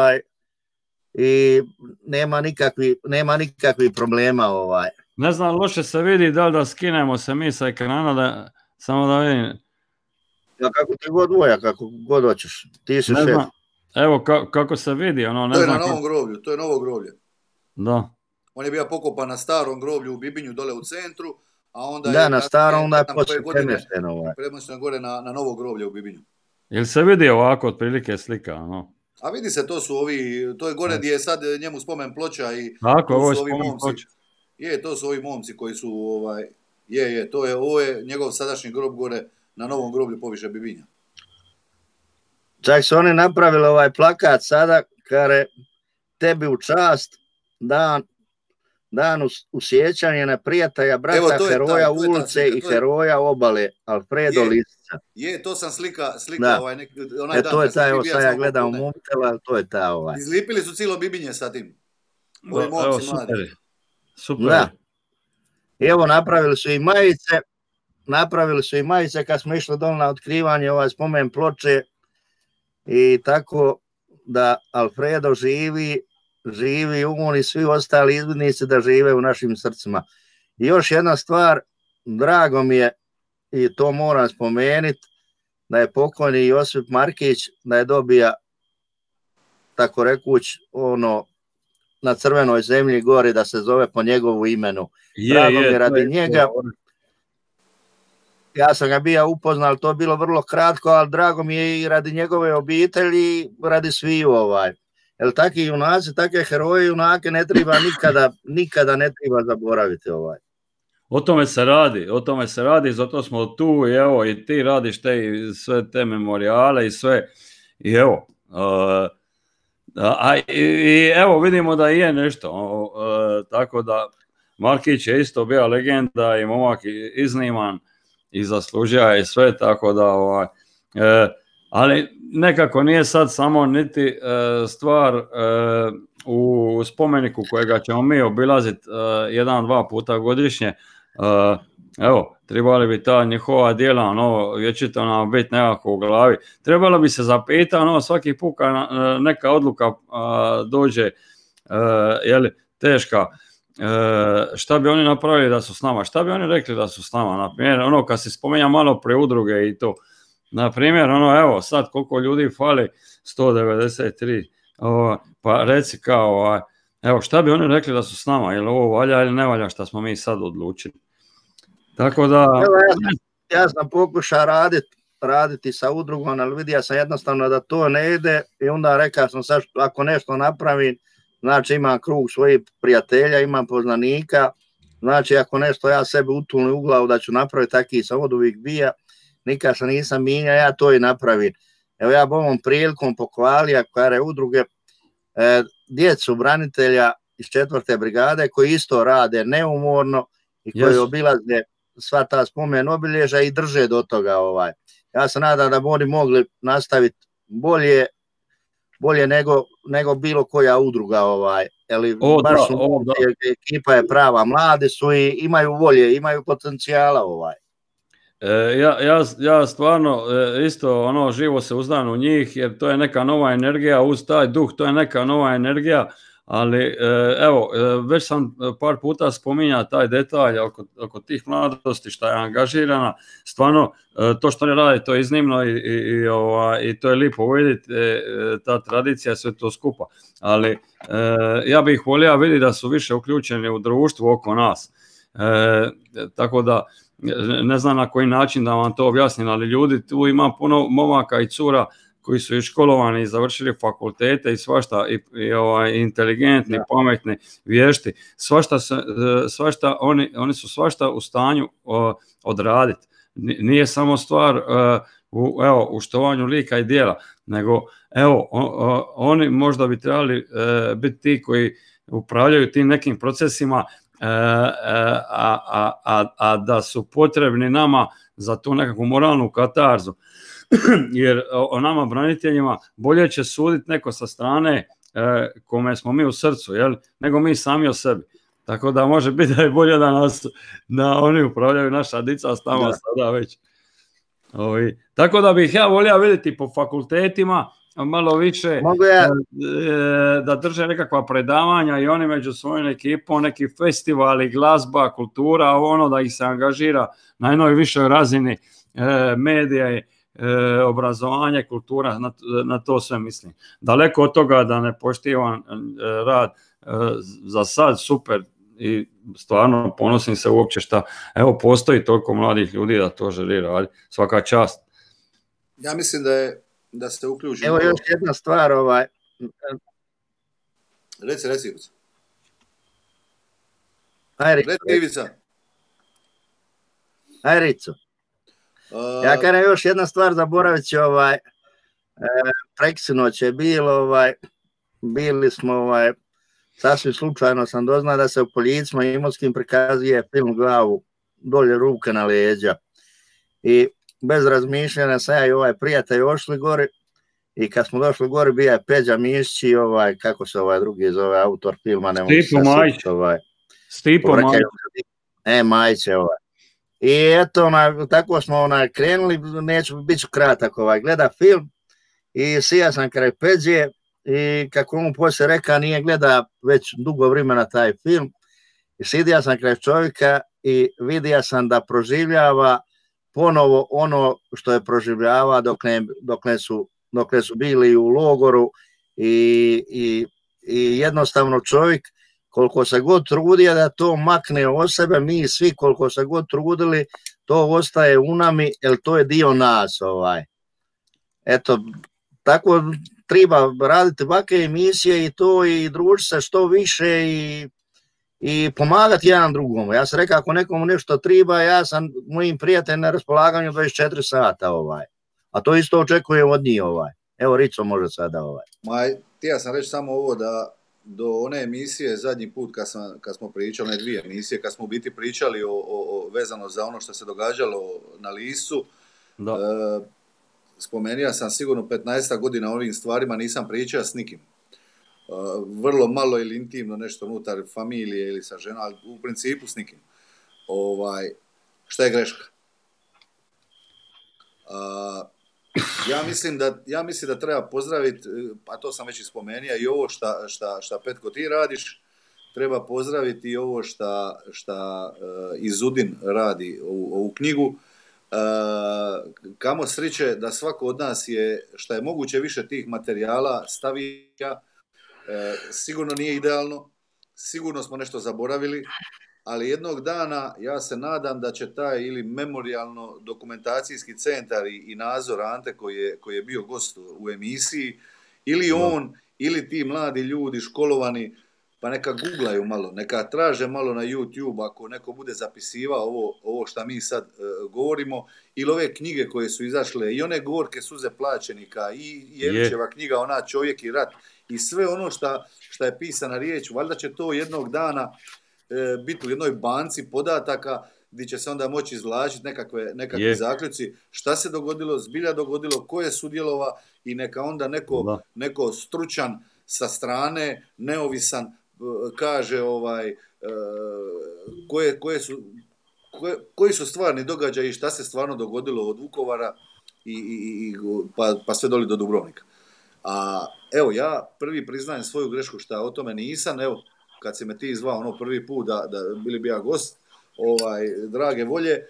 S4: i nema nikakvih problema.
S2: Ne znam, loše se vidi, da skinemo se mi sa ekrana, samo da vidim.
S4: Ja, kako ti god voja, kako god hoćeš, ti si šef.
S2: Evo kako se vidi, ne znam.
S3: To je na novom groblju, to je novo groblje.
S2: Da.
S3: On je bio pokopan na starom groblju u Bibinju, dole u centru, a onda
S4: da, na starom, onda je počeo premješteno.
S3: Premješteno gore na novo groblje u Bibinju.
S2: Jel se vidi ovako otprilike slika, no?
S3: A vidi se, to je gore gdje je sad njemu spomen ploča i
S2: tako, ovo je spomen ploča.
S3: To su ovi momci koji su, ovo je njegov sadašnji grob gore na novom groblju poviše Bibinja.
S4: Čak su oni napravili plakat sada, kare tebi u čast, dan usjećanje na prijatelja, brata, heroja ulice i heroja obale, Alfredo Listica.
S3: To sam slika
S4: onaj dan. To je taj, sad ja gledam u mobitela, to je ta
S3: Izlipili su cijelo Bibinje sa tim. Ovi momci mladi.
S2: Super.
S4: Da. Evo, napravili su i majice kad smo išli dole na otkrivanje spomen ploče i tako da Alfredo živi on i svi ostali izvidnici da žive u našim srcima. I još jedna stvar, drago mi je, i to moram spomenuti, da je pokojni Josip Markić, da je dobija, tako rekuć, na Crvenoj zemlji gori, da se zove po njegovu imenu. Drago mi je radi njega. Ja sam ga bio upoznal, to je bilo vrlo kratko, ali drago mi je i radi njegove obitelji, radi sviju Jer takvi junaci, takve heroje, junake ne treba nikada ne treba zaboraviti
S2: O tome se radi, zato smo tu i evo, i ti radiš sve te memorijale i sve, i evo, i evo vidimo da je nešto, tako da Markić je isto bio legenda i momak izniman i zaslužija i sve, tako da ali nekako nije sad samo niti stvar u spomeniku kojega ćemo mi obilaziti 1-2 puta godišnje. Evo, trebali bi ta njihova djela, vječito nam biti nekako u glavi. Trebalo bi se zapitati, svaki put kad neka odluka dođe, teška, šta bi oni napravili da su s nama, šta bi oni rekli da su s nama, na primjer, kad se spomenja malo pre udruge i to, na primjer, evo, sad koliko ljudi fali, 193, pa reci kao, evo, šta bi oni rekli da su s nama, ili ovo valja ili ne valja šta smo mi sad odlučili. Tako da...
S4: Ja sam pokušao raditi sa udrugom, ali vidio sam jednostavno da to ne ide i onda rekao sam sad, ako nešto napravim, znači imam krug svojih prijatelja, imam poznanika, znači ako nešto ja sebi utulim u glavu da ću napraviti, taki sam od uvijek bija, nikad se nisam minja, ja to i napravim. Evo ja bi ovom prilikom pohvalio kare udruge djecu branitelja iz 4. brigade koji isto rade neumorno i koji obilaze sva ta spomen obilježja i drže do toga. Ja se nadam da bi oni mogli nastaviti bolje nego bilo koja udruga. Ekipa je prava, mladi su i imaju volje, imaju potencijala.
S2: Ja stvarno isto živo se uzdam u njih, jer to je neka nova energija, uz taj duh to je neka nova energija, ali evo, već sam par puta spominjao taj detalj oko tih mladosti što je angažirana, stvarno to što ne radi to je iznimno i to je lijepo vidjeti, ta tradicija, sve to skupa, ali ja bih volio vidjeti da su više uključeni u društvu oko nas. Tako da ne znam na koji način da vam to objasnim, ali ljudi, tu ima puno momaka i cura koji su i školovani i završili fakultete i svašta, i inteligentni, pametni, vješti, svašta oni su svašta u stanju odraditi. Nije samo stvar u štovanju lika i djela, nego oni možda bi trebali biti ti koji upravljaju tim nekim procesima, a da su potrebni nama za tu nekakvu moralnu katarzu. Jer o nama braniteljima bolje će suditi neko sa strane kome smo mi u srcu, nego mi sami o sebi. Tako da može biti da je bolje da oni upravljaju naša dica s tamo sada već. Tako da bih ja volio vidjeti po fakultetima malo više da drže nekakva predavanja i oni među svojom ekipom, neki festivali, glazba, kultura, da ih se angažira na jednoj višoj razini medija, obrazovanje, kultura, na to sve mislim. Daleko od toga da ne poštivam rad, za sad super i stvarno ponosim se uopće šta postoji toliko mladih ljudi da to želi raditi. Svaka čast.
S3: Ja mislim da ste uključili.
S4: Evo još jedna stvar.
S3: Reci, Ivica.
S4: Reci,
S3: Ivica.
S4: Rico. Ja kažem još jedna stvar, zaboravit ću, preksinoć je bili smo, sasvim slučajno sam doznao da se u Poljicima i Imotskim prikazuje film Glavu, dolje ruke na leđa. I bez razmišljanja sam ja i prijatelj ošli gori i kad smo došli gori bio je Peđa Mišić i kako se drugi zove, autor filma, ne mogu se
S2: Stipo Majić.
S4: Majić je I eto, tako smo krenuli, bit ću kratak, gleda film i sija sam kraj Peđe i kako mu poslije reka nije gleda već dugo vremena taj film i sidija sam kraj čovjeka i vidio sam da proživljava ponovo ono što je proživljava dokle su bili u logoru i jednostavno čovjek koliko se god trudio da to makne od sebe, mi svi koliko se god trudili, to ostaje u nami, jer to je dio nas. Eto, tako treba raditi ovakve emisije i to i družiti se što više i pomagati jedan drugom. Ja sam rekao, ako nekomu nešto treba, ja sam mojim prijateljem na raspolaganju 24 sata. A to isto očekujem od njih. Evo, Rico može sada.
S3: Htio sam reći samo ovo da do one emisije zadnji put kad smo pričali, ne dvije emisije, kad smo u biti pričali vezano za ono što se događalo na Lisu, spomenuo sam sigurno 15 godina o ovim stvarima nisam pričao s nikim. Vrlo malo ili intimno nešto unutar familije ili sa ženom, ali u principu s nikim. Šta je greška? Ja mislim da treba pozdraviti, a to sam već i spomenuo, i ovo šta Petko ti radiš, treba pozdraviti i ovo šta Izudin radi ovu knjigu. Kamo sreće da svako od nas je šta je moguće više tih materijala stavija. Sigurno nije idealno, sigurno smo nešto zaboravili, ali jednog dana ja se nadam da će taj ili memorijalno dokumentacijski centar i Nazor Ante koji je bio gost u emisiji, ili on, ili ti mladi ljudi školovani, pa neka googlaju malo, neka traže malo na YouTube ako neko bude zapisivao ovo što mi sad govorimo, ili ove knjige koje su izašle, i one Gorke suze plaćenika, i Jelićeva knjiga Ona čovjek i rat, i sve ono što je pisana riječ, valjda će to jednog dana biti u jednoj banci podataka gdje će se onda moći izvlačiti nekakvi zaključci šta se dogodilo, zbilja dogodilo, ko je sudjelova, i neka onda neko stručan sa strane, neovisan, kaže koji su stvarni događaji i šta se stvarno dogodilo od Vukovara pa sve doli do Dubrovnika. A evo, ja prvi priznajem svoju grešku šta o tome nisam, evo, kad si me ti zvao prvi put da bili bi ja gost, drage volje,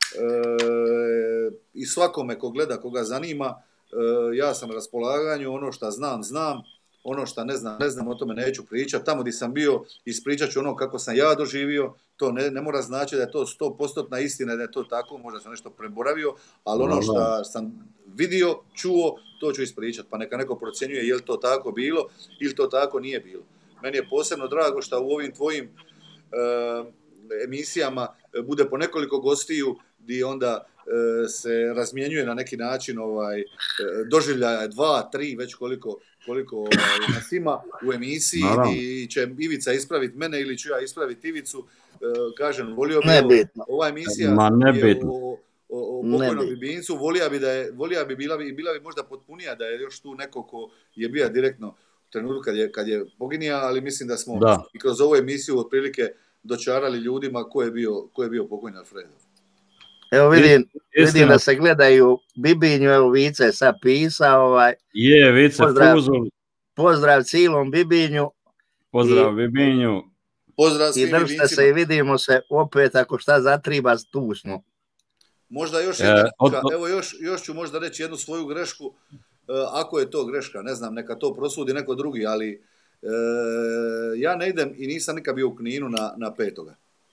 S3: i svakome ko gleda, koga zanima, ja sam na raspolaganju, ono što znam, ono što ne znam, o tome neću pričati. Tamo gdje sam bio, ispričat ću ono kako sam ja doživio. To ne mora znači da je to 100% istina, da je to tako, možda sam nešto preboravio, ali ono što sam vidio, čuo, to ću ispričati. Pa neka neko procjenjuje je li to tako bilo ili to tako nije bilo. Meni je posebno drago što u ovim tvojim emisijama bude po nekoliko gostiju gdje onda se razmjenjuje na neki način doživljaja 2, 3, već koliko nas ima u emisiji i će Ivica ispraviti mene ili ću ja ispraviti Ivicu. Kažem, volio bi ova emisija je o pokojnom Bibincu, volija bi bila bi možda potpunija da je još tu neko ko je bio direktno u trenutku kad je poginija, ali mislim da smo i kroz ovu emisiju otprilike dočarali ljudima ko je bio pokojni Alfredo.
S4: Evo vidim da se gledaju Bibinju, evo Vica je sad pisao.
S2: Vica Fuzul.
S4: Pozdrav cijelom Bibinju.
S2: Pozdrav Bibinju.
S3: Pozdrav svim
S4: Bibinjima. I držite se i vidimo se opet, ako šta zatriba, tu smo.
S3: Možda još evo još ću možda reći jednu svoju grešku, ako je to greška, ne znam, neka to prosudi neko drugi, ali ja ne idem i nisam nikad bio u Kninu na 5.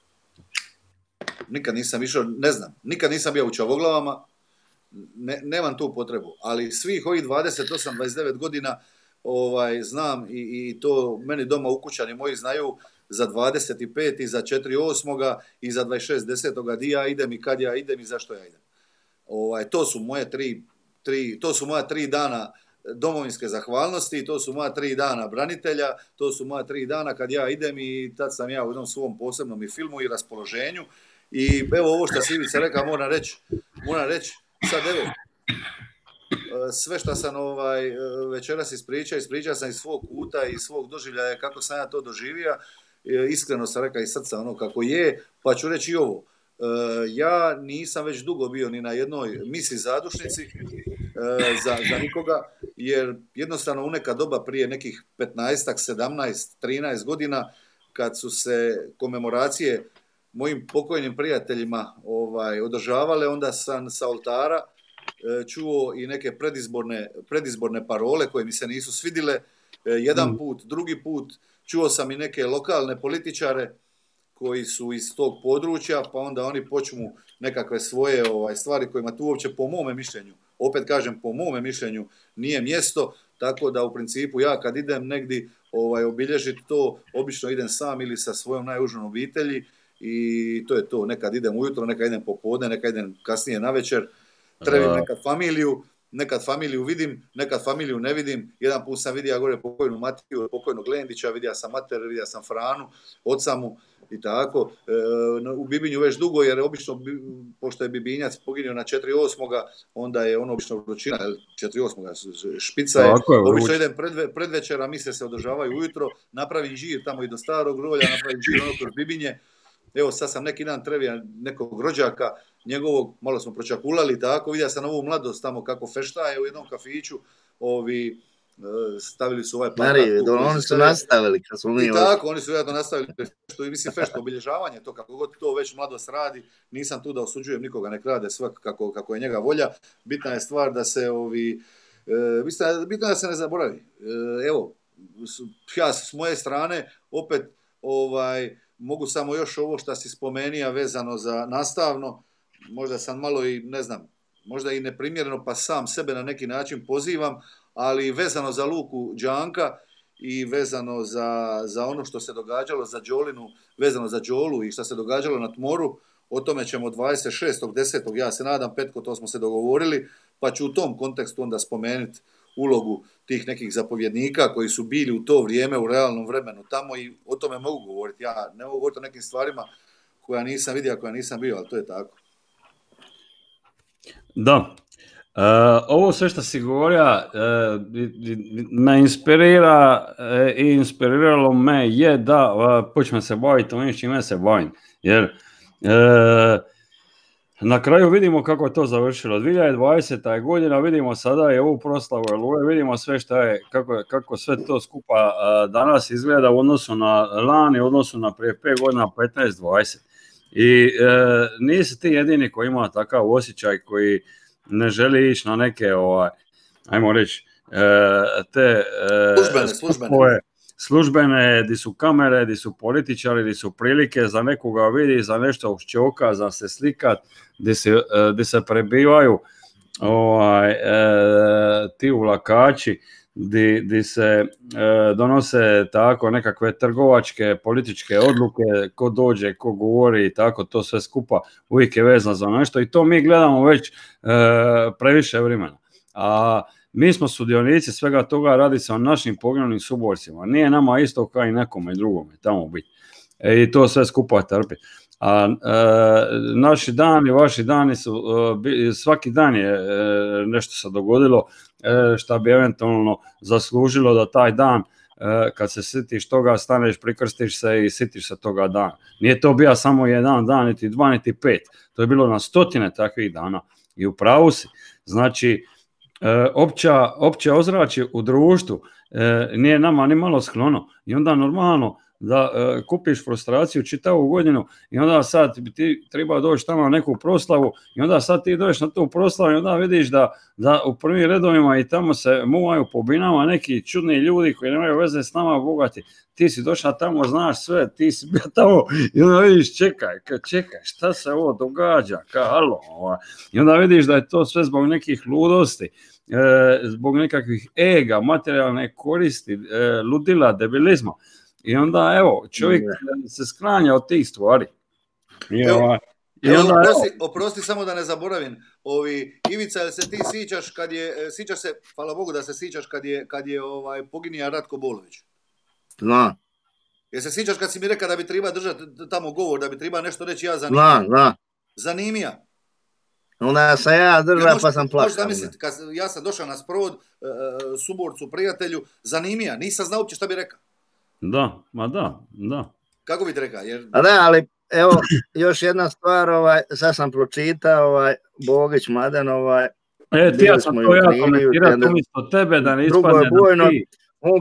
S3: Nikad nisam išao, ne znam, nikad nisam bio u Čavoglavama, nemam tu potrebu, ali svih ovih 28-29 godina znam i to meni doma ukućani moji znaju za 25. i za 4.8. i za 26.10. di ja idem i kad ja idem i zašto ja idem. To su moje to su moja 3 dana domovinske zahvalnosti, to su moja 3 dana branitelja, to su moja 3 dana kad ja idem i tad sam ja u jednom svom posebnom i filmu i raspoloženju. I evo ovo što si Ivica rekao, moram reći, sad evo, sve što sam večeras ispričao sam iz svog kuta i svog doživljaja kako sam ja to doživio, iskreno sam rekao iz srca ono kako je, pa ću reći i ovo. Ja nisam već dugo bio ni na jednoj misiji zadušnici za nikoga, jer jednostavno u neka doba prije nekih 15, 17, 13 godina, kad su se komemoracije mojim pokojnim prijateljima održavale, onda sam sa oltara čuo i neke predizborne parole koje mi se nisu svidile. Jedan put, drugi put, čuo sam i neke lokalne političare koji su iz tog područja, pa onda oni počnu nekakve svoje stvari kojima tu uopće po mome mišljenju, opet kažem po mome mišljenju, nije mjesto, tako da u principu ja kad idem negdje obilježiti to, obično idem sam ili sa svojom najužom obitelji i to je to. Nekad idem ujutro, nekad idem popodne, nekad idem kasnije navečer, trebim nekad familiju vidim, nekad familiju ne vidim. Jedan put sam vidio gore pokojnu Matiju, pokojnog Lendića, vidio sam mater, vidio sam Franu, oca mu i tako. U Bibinju već dugo, jer obično, pošto je Bibinjac poginio na 4.8. onda je ono obično vrućina, 4.8. špica je. Obično idem predvečera, mise se održavaju ujutro, napravim žir tamo i do Starog Grolja, napravim žir ono kroz Bibinje. Evo sad sam neki dan trevija nekog rođaka njegovog, malo smo pročakulali tako, vidio sam ovu mladost tamo kako feštaje u jednom kafiću, stavili su ovaj plakat.
S4: Oni su nastavili kad smo mi.
S3: I tako, oni su vjerojatno nastavili što i mislim fešta, obilježavanje, to kako god to već mladost radi, nisam tu da osuđujem nikoga, nek rade sve kako je njega volja, bitna je stvar da se bitno da se ne zaboravi. Evo, ja s moje strane opet mogu samo još ovo što si spomenija vezano za nastavno, možda sam malo i, ne znam, možda i neprimjereno pa sam sebe na neki način pozivam, ali vezano za Luku Đanka i vezano za ono što se događalo za Đolinu, vezano za Đolu i što se događalo na Tmoru, o tome ćemo 26.10. ja se nadam, Petko, to smo se dogovorili, pa ću u tom kontekstu onda spomenuti ulogu tih nekih zapovjednika koji su bili u to vrijeme u realnom vremenu tamo i o tome mogu govoriti. Ja ne mogu govoriti o nekim stvarima koja nisam vidio, koja nisam bio, ali to je tako.
S2: Da. Ovo sve što si govorio me inspirira i inspiriralo me je da počnem se baviti onim čime se bavim. Jer na kraju vidimo kako je to završilo. 2020. godina, vidimo sada i ovu proslavu Oluje, vidimo sve što je, kako sve to skupa danas izgleda u odnosu na lani, u odnosu na prije 5 godina, 15-20. I nisi ti jedini koji ima takav osjećaj, koji ne želi ići na neke, ajmo reći, te
S3: službene,
S2: di su kamere, di su političari, di su prilike za nekoga vidi, za nešto ušćoka, za se slikat, di se prebivaju ti uvlakači, di se donose tako nekakve trgovačke, političke odluke, ko dođe, ko govori i tako, to sve skupa uvijek je vezano za nešto i to mi gledamo već previše vremena. A mi smo sudionici svega toga, radi se o našim poginulim suborcima. Nije nama isto kao i nekome drugome tamo biti. I to sve skupa trpi. A naši dani, vaši dani su, svaki dan je nešto se dogodilo što bi eventualno zaslužilo da taj dan kad se sitiš toga, staneš, prikrstiš se i sitiš se toga dana. Nije to bio samo jedan dan, niti dva, niti pet. To je bilo na stotine takvih dana. I u pravu si. Znači, opće ozračje u društvu nije nama ni malo sklono. I onda normalno da kupiš frustraciju čitavu godinu i onda sad ti treba doći tamo na neku proslavu i onda sad ti dođeš na tu proslavu i onda vidiš da u prvim redovima i tamo se muvaju po binama neki čudni ljudi koji nemaju veze s nama bogati. Ti si došao tamo, znaš sve, ti si bio tamo i onda vidiš čekaj, šta se ovo događa, halo. I onda vidiš da je to sve zbog nekih ludosti, zbog nekakvih ega, materijalne koristi, ludila, debilizma. I onda, evo, čovjek se sklanja od tih stvari.
S3: Oprosti, samo da ne zaboravim. Ivica, jel se ti sićaš sićaš se, hvala Bogu da se sićaš kad je poginija Ratko Bolović?
S4: Zna.
S3: Jel se sićaš kad si mi rekao da bi treba držati tamo govor, da bi treba nešto reći ja zanimija?
S4: Zna.
S3: Zanimija.
S4: Onda sam ja držao pa sam plakao.
S3: Kad ja sam došao na sprovod suborcu, prijatelju, zanimija, nisam znao uopće šta bi rekao.
S2: Da.
S3: Kako bi ti rekao?
S4: A da, ali evo, još jedna stvar, sad sam pročitao, Bogić Mladen,
S2: ti ja sam to ja komentirati umjesto tebe da ne ispadne da ti.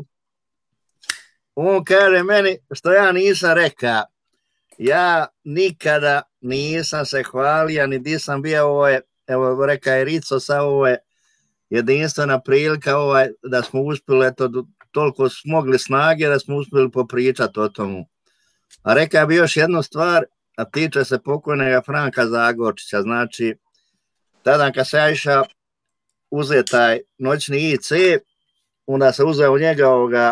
S4: On kaže meni što ja nisam rekao, ja nikada nisam se hvalio, niti sam bio evo rekao je Rico, sa ovo je jedinstvena prilika da smo uspjeli, toliko smogli snage da smo uspjeli popričati o tomu. A rekao bi još jednu stvar, a tiče se pokojnega Franka Zagorčića, znači tada kad se ja išao uzeti taj noćni IC, onda se uzeo u njega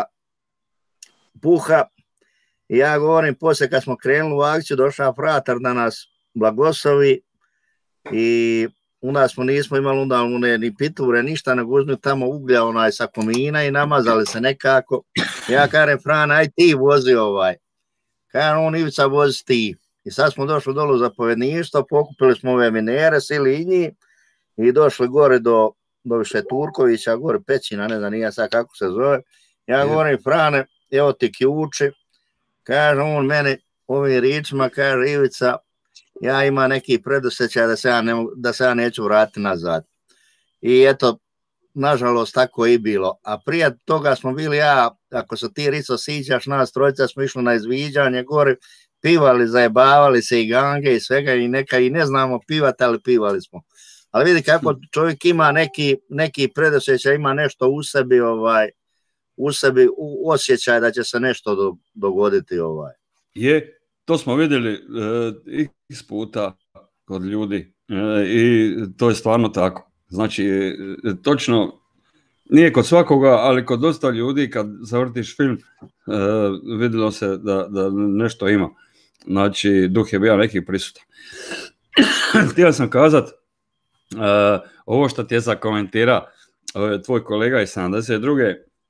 S4: puha i ja govorim, poslije kad smo krenuli u akciju, došao fratar da nas blagoslovi i onda nismo imali ni piture, ništa, nego uzmi tamo uglja sa komina i namazali se nekako. Ja kažem, Fran, aj ti vozi Kažem, on Ivica vozi ti. I sad smo došli dolu u zapovjedništvo, pokupili smo ove minere, sili i njih i došli gore do više Turkovića, gore Pećina, ne znam nije sad kako se zove. Ja govorim, Frane, evo ti ključi. Kaže on meni ovim ričima, kaže Ivica, ja imam neki predosjećaj da se ja neću vratiti nazad. I eto, nažalost, tako je i bilo. A prije toga smo bili ako se ti Rico sićaš, nas trojica smo išli na izviđanje gore, pivali, zajebavali se i gange i svega i neka i ne znamo pivati, ali pivali smo. Ali vidi kako čovjek ima neki predosjećaj, ima nešto u sebi osjećaj da će se nešto dogoditi.
S2: Je, to smo vidjeli x puta kod ljudi i to je stvarno tako. Znači, točno, nije kod svakoga, ali kod dosta ljudi kad zavrtiš film vidjelo se da nešto ima. Znači, duh je bio neki prisutan. Htio sam kazat, ovo što ti je zakomentira tvoj kolega iz 72.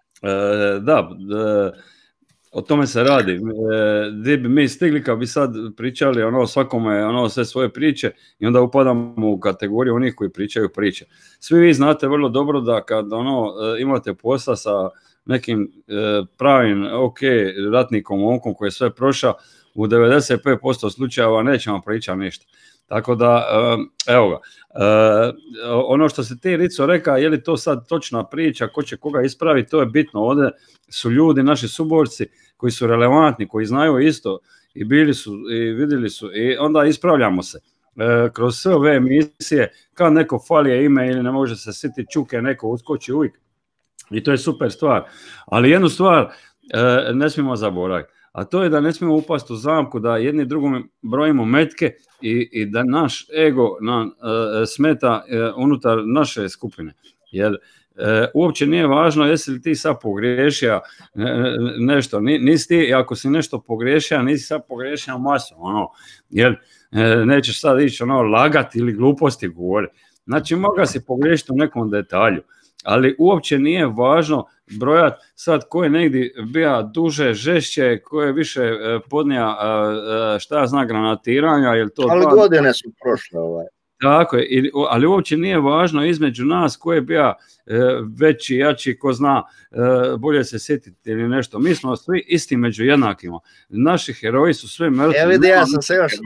S2: O tome se radi. Gdje bi mi stigli kad bi sad pričali svakome sve svoje priče i onda upadamo u kategoriju onih koji pričaju priče. Svi vi znate vrlo dobro da kad imate posla sa nekim pravim ratnikom, momkom koji je sve prošao, u 95% slučajeva nećemo pričati ništa. Tako da, evo ga, ono što se ti Rico reka, je li to sad točna priča, ko će koga ispraviti, to je bitno. Ovdje su ljudi, naši suborci, koji su relevantni, koji znaju isto i bili su i vidjeli su i onda ispravljamo se. Kroz sve ove emisije, kad neko fali ime ili ne može se sjetiti čuke, neko uskoči uvijek. I to je super stvar. Ali jednu stvar ne smijemo zaboraviti, a to je da ne smijemo upasti u zamku da jedni drugom brojimo metke i da naš ego nam smeta unutar naše skupine. Jer uopće nije važno jesi li ti sad pogriješio nešto. Nisi ti, ako si nešto pogriješio, nisi sad pogriješio masu. Jer nećeš sad ići lagati ili gluposti govoriti. Znači, moga si pogriješiti u nekom detalju. Ali uopće nije važno brojati sad ko je negdje bio duže, žešće, ko je više podnija, šta ja znam, granatiranja.
S4: Ali godine su prošle.
S2: Tako je, ali uopće nije važno između nas ko je bio veći, jači, ko zna bolje se sjetiti ili nešto. Mi smo svi isti među jednakima. Naši heroji su sve mrtvi.
S4: Evo vidi, ja sam se još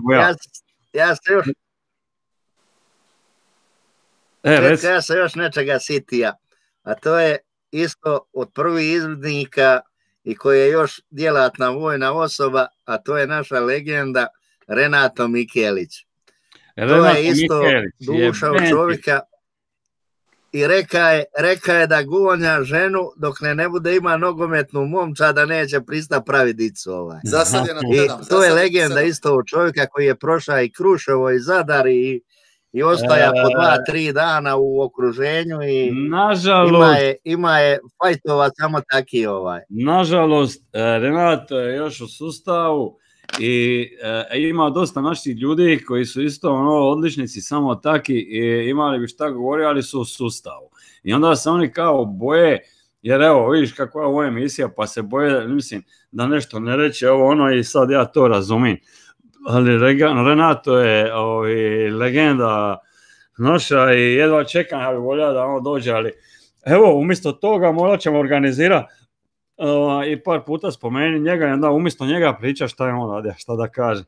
S4: ja sam još nečega sitija, a to je isto od prvih izvidnika i koji je još djelatna vojna osoba, a to je naša legenda Renato Mikelić. To je isto duša od čovjeka i reka je da gonja ženu dok ne bude ima nogometnu momča da neće prista pravi dicu. I to je legenda isto od čovjeka koji je prošao i Kruševo i Zadar i ostaja po 2-3 dana u okruženju i ima je fajtova samo taki
S2: Nažalost, Renato je još u sustavu i ima dosta naših ljudi koji su isto odličnici samo taki i imali bi šta govori, ali su u sustavu. I onda se oni kao boje, jer evo, vidiš kakva je ovo emisija, pa se boje, mislim, da nešto ne reće i sad ja to razumijem. Ali Renato je legenda naša i jedva čekam, ja bih volio da dođe, ali evo, umjesto toga morat ćemo organizirati i par puta spomeni njega i onda umjesto njega priča šta je on radio, šta da kaže.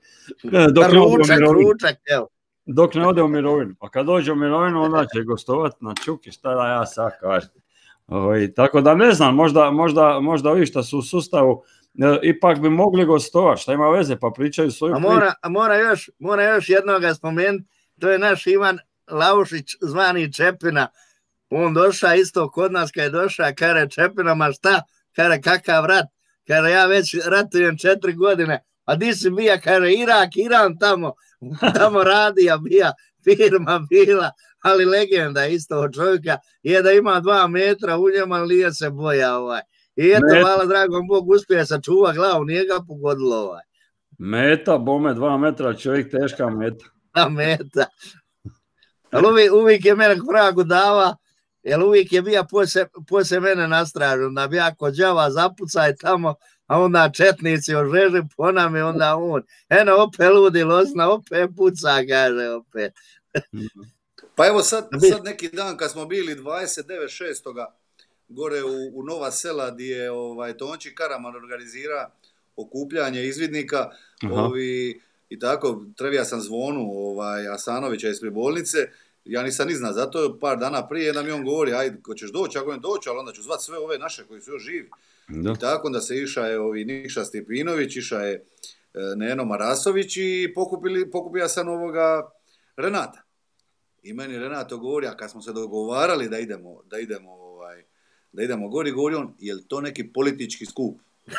S2: Dok ne ode u mirovinu. Pa kad dođe u mirovinu, onda će gostovati na Čuki, šta da ja sad kažem. Tako da ne znam, možda ovi što su u sustavu ipak bi mogli gostovati, šta ima veze, pa pričaju svoju priču.
S4: A mora još jednoga spomenuti, to je naš Ivan Laušić, zvani Čepina. On došao isto kod nas kad je došao, kaže Čepina, ma šta? Kaže, kakav rat? Kaže, ja već ratujem 4 godine. A di si bija? Kaže, Iran tamo radija bija, firma bila, ali legenda isto od čovjeka je da ima 2 metra u njemu, ali nije se boja I eto, hvala dragom Bogu, uspije sačuva glavu, nije ga pogodilo
S2: Meta, bome, 2 metra, čovjek teška meta.
S4: Meta. Ali uvijek je mene vragu dava, jer uvijek je bija poslije mene nastražen, da bi ja kod đava zapucaj tamo, a onda četnici ožeži po nam i onda on. Eno, opet ludi losna, opet puca, kaže opet.
S3: Pa evo sad neki dan kad smo bili 29.6. gore u Nova Sela gdje je Tonči Karaman organizira okupljanje izvidnika i tako, trevija sam zvonu Asanovića ispred bolnice, ja nisam ni zna, zato par dana prije da mi on govori, ajde, ko ćeš doći, ako ne doći, ali onda ću zvati sve ove naše koji su još živi. I tako onda se iša je Nikša Stipinović, iša je Neno Marasović i pokupio sam ovoga Renata. I meni Renato govori, a kad smo se dogovarali da idemo gori, govori on, je li to neki politički skup?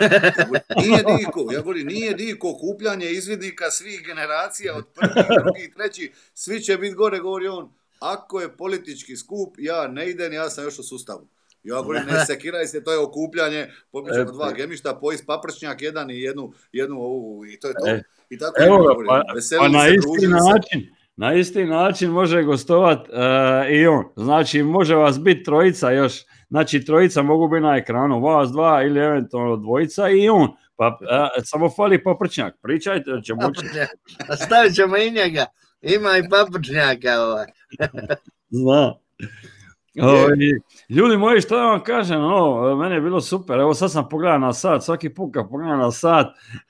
S3: Nije diko, okupljanje izvidnika svih generacija od prvih, drugih, trećih, svi će biti gore, govori on, ako je politički skup, ja ne idem, ja sam još u sustavu. Ja govorim, ne sekiraj se, to je okupljanje, popričamo 2 gemišta, pojist paprčnjak jedan i jednu ovu, i to je to. I tako
S2: pa na isti način može gostovat i on. Znači, može vas biti 3 još. Znači, 3 mogu biti na ekranu, vas 2 ili eventualno 2 i on. Pa samo fali paprčnjak. Pričajte da će moći.
S4: Stavit ćemo i njega. Ima i paprčnjaka.
S2: Zna. Ljudi moji, što da vam kažem, meni je bilo super. Evo sad sam pogledao na sat, svaki put kad pogledam na sat.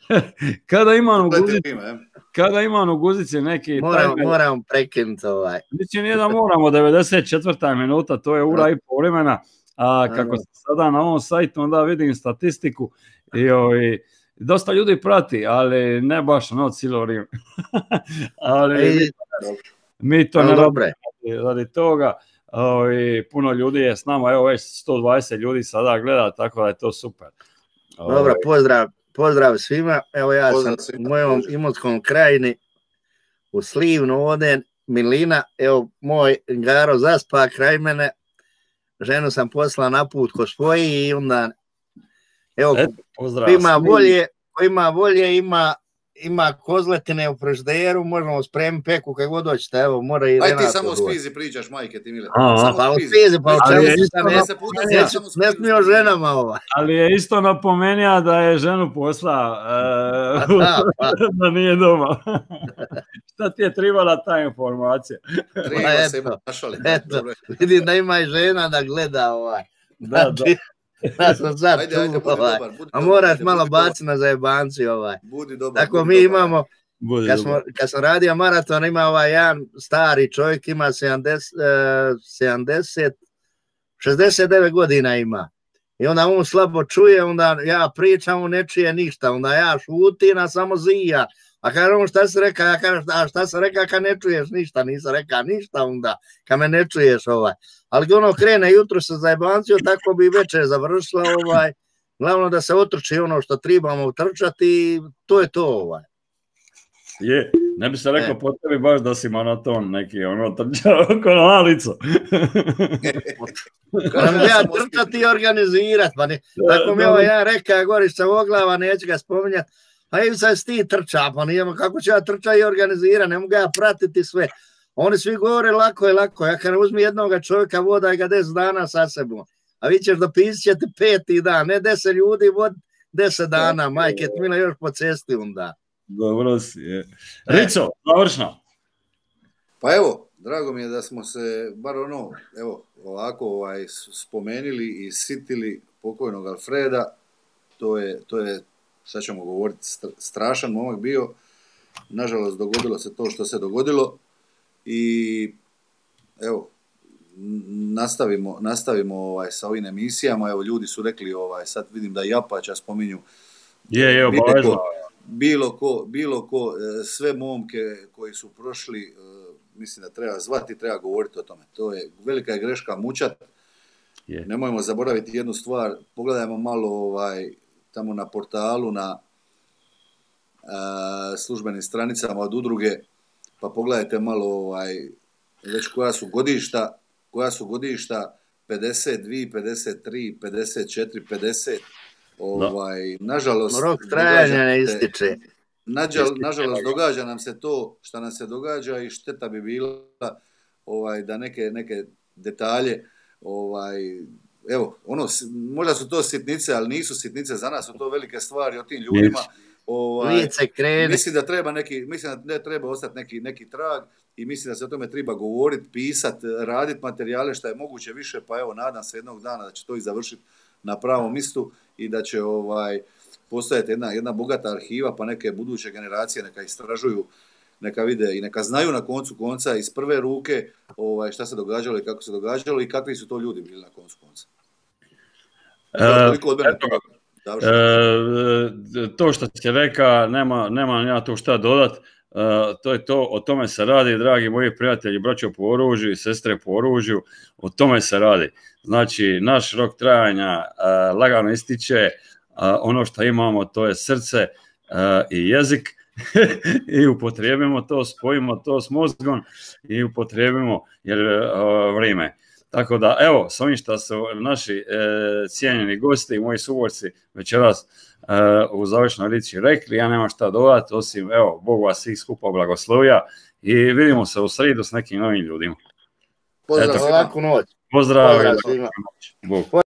S2: Kada imam u guzici neki...
S4: Moram prekinuti
S2: Mislim, nije da moramo, 94. minuta, to je ura i pol vremena, a kako sam sada na ovom sajtu, onda vidim statistiku i dosta ljudi prati, ali ne baš cijelo vrijeme. Ali mi to ne radimo radi toga. i puno ljudi je s nama, evo već 120 ljudi sada gleda, tako da je to super.
S4: Dobro, pozdrav svima, evo ja sam u mojom Imotskom krajini, u Slivnu ovdje, Milina, evo moj Garo zaspa kraj mene, ženu sam poslao na put ko svoji i onda, evo, ko ima volje, ima kozletine u frižideru, možemo spremiti peku kako god hoćete, evo, mora i Renato.
S3: Aj ti samo o spizi pričaš, majke ti mile.
S4: Pa o spizi, pa o čemu ne smio ženama ovaj.
S2: Ali je isto napomenija da je ženu poslao, da nije doma. Šta ti je trebala ta informacija?
S3: Treba se našali.
S4: Eto, vidim da ima i žena da gleda ovaj.
S2: Da.
S4: Ja sam sad tu, a moraš malo baciti na zajebanci ovaj.
S3: Budi dobar.
S4: Tako mi imamo, kad sam radio maraton, ima ovaj jedan stari čovjek, ima 69 godina ima. I onda on slabo čuje, onda ja pričam, on ne čuje ništa, onda ja šutim, a samo zija. A kaže on šta si rekao, ja kažem šta si rekao kad ne čuješ ništa, nisam rekao ništa onda, kad me ne čuješ ovaj. Ali ono krene jutro sa zajebancijom, tako bi večer završila ovaj. Glavno da se otrči ono što trebamo utrčati i to je to ovaj.
S2: Je, ne bi se rekao po tebi baš da si maraton neki, ono trčao oko na malicu.
S4: Kada ja trčati i organizirati, pa ne. Tako mi ovaj ja rekao, Gorica Voglava, neću ga spominjati, a im sad ti trča, pa nijemo, kako ću ja trčati i organizirati, ne mogu ja pratiti sve. Oni svi govore lako je lako, ja kada uzmi jednoga čovjeka vodaj ga 10 dana sa sebom, a vi ćeš dopisat ćete 5. dan, ne 10 ljudi vod 10 dana, majke tmila još po cesti onda.
S2: Dobro si, je. Rico, završno.
S3: Pa evo, drago mi je da smo se, bar ono, evo, ovako spomenuli i sitili pokojnog Alfreda, to je, sad ćemo govoriti, strašan momak bio, nažalost dogodilo se to što se dogodilo i evo, nastavimo sa ovim emisijama, evo ljudi su rekli, sad vidim da i Apača spominju, bilo ko, sve momke koji su prošli, mislim da treba zvati, treba govoriti o tome. To je velika greška mučat. Nemojmo zaboraviti jednu stvar, pogledajmo malo tamo na portalu, na službenim stranicama od udruge, pa pogledajte malo već koja su godišta, 52, 53, 54, 50. Nažalost,
S4: rok trajanja ne ističe.
S3: Nažalost, događa nam se to što nam se događa i šteta bi bila da neke detalje, evo, možda su to sitnice, ali nisu sitnice za nas, su to velike stvari o tim ljudima. Mislim da treba ostati neki trag i mislim da se o tome treba govoriti, pisati, raditi materijale što je moguće više, pa evo, nadam se jednog dana da će to i završiti na pravom mjestu i da će postojati jedna bogata arhiva, pa neke buduće generacije neka istražuju, neka vide i neka znaju na koncu konca iz prve ruke šta se događalo i kako se događalo i kakvi su to ljudi bili na koncu konca.
S2: To što si rekao, nema ja tu šta dodat, to je to, o tome se radi, dragi moji prijatelji, braćo po oružju i sestre po oružju, o tome se radi. Znači, naš rok trajanja lagano ističe, ono što imamo to je srce i jezik i upotrijebimo to, spojimo to s mozgom i upotrijebimo vrijeme. Tako da, evo, s ovim što su naši cijenjeni gosti i moji suborci večeras u završnoj riječi rekli, ja nemam šta dodati, osim, evo, Bog vas svih skupa blagoslovija i vidimo se u sridu s nekim novim ljudima.
S4: Pozdrav, laku noć.
S2: Pozdrav.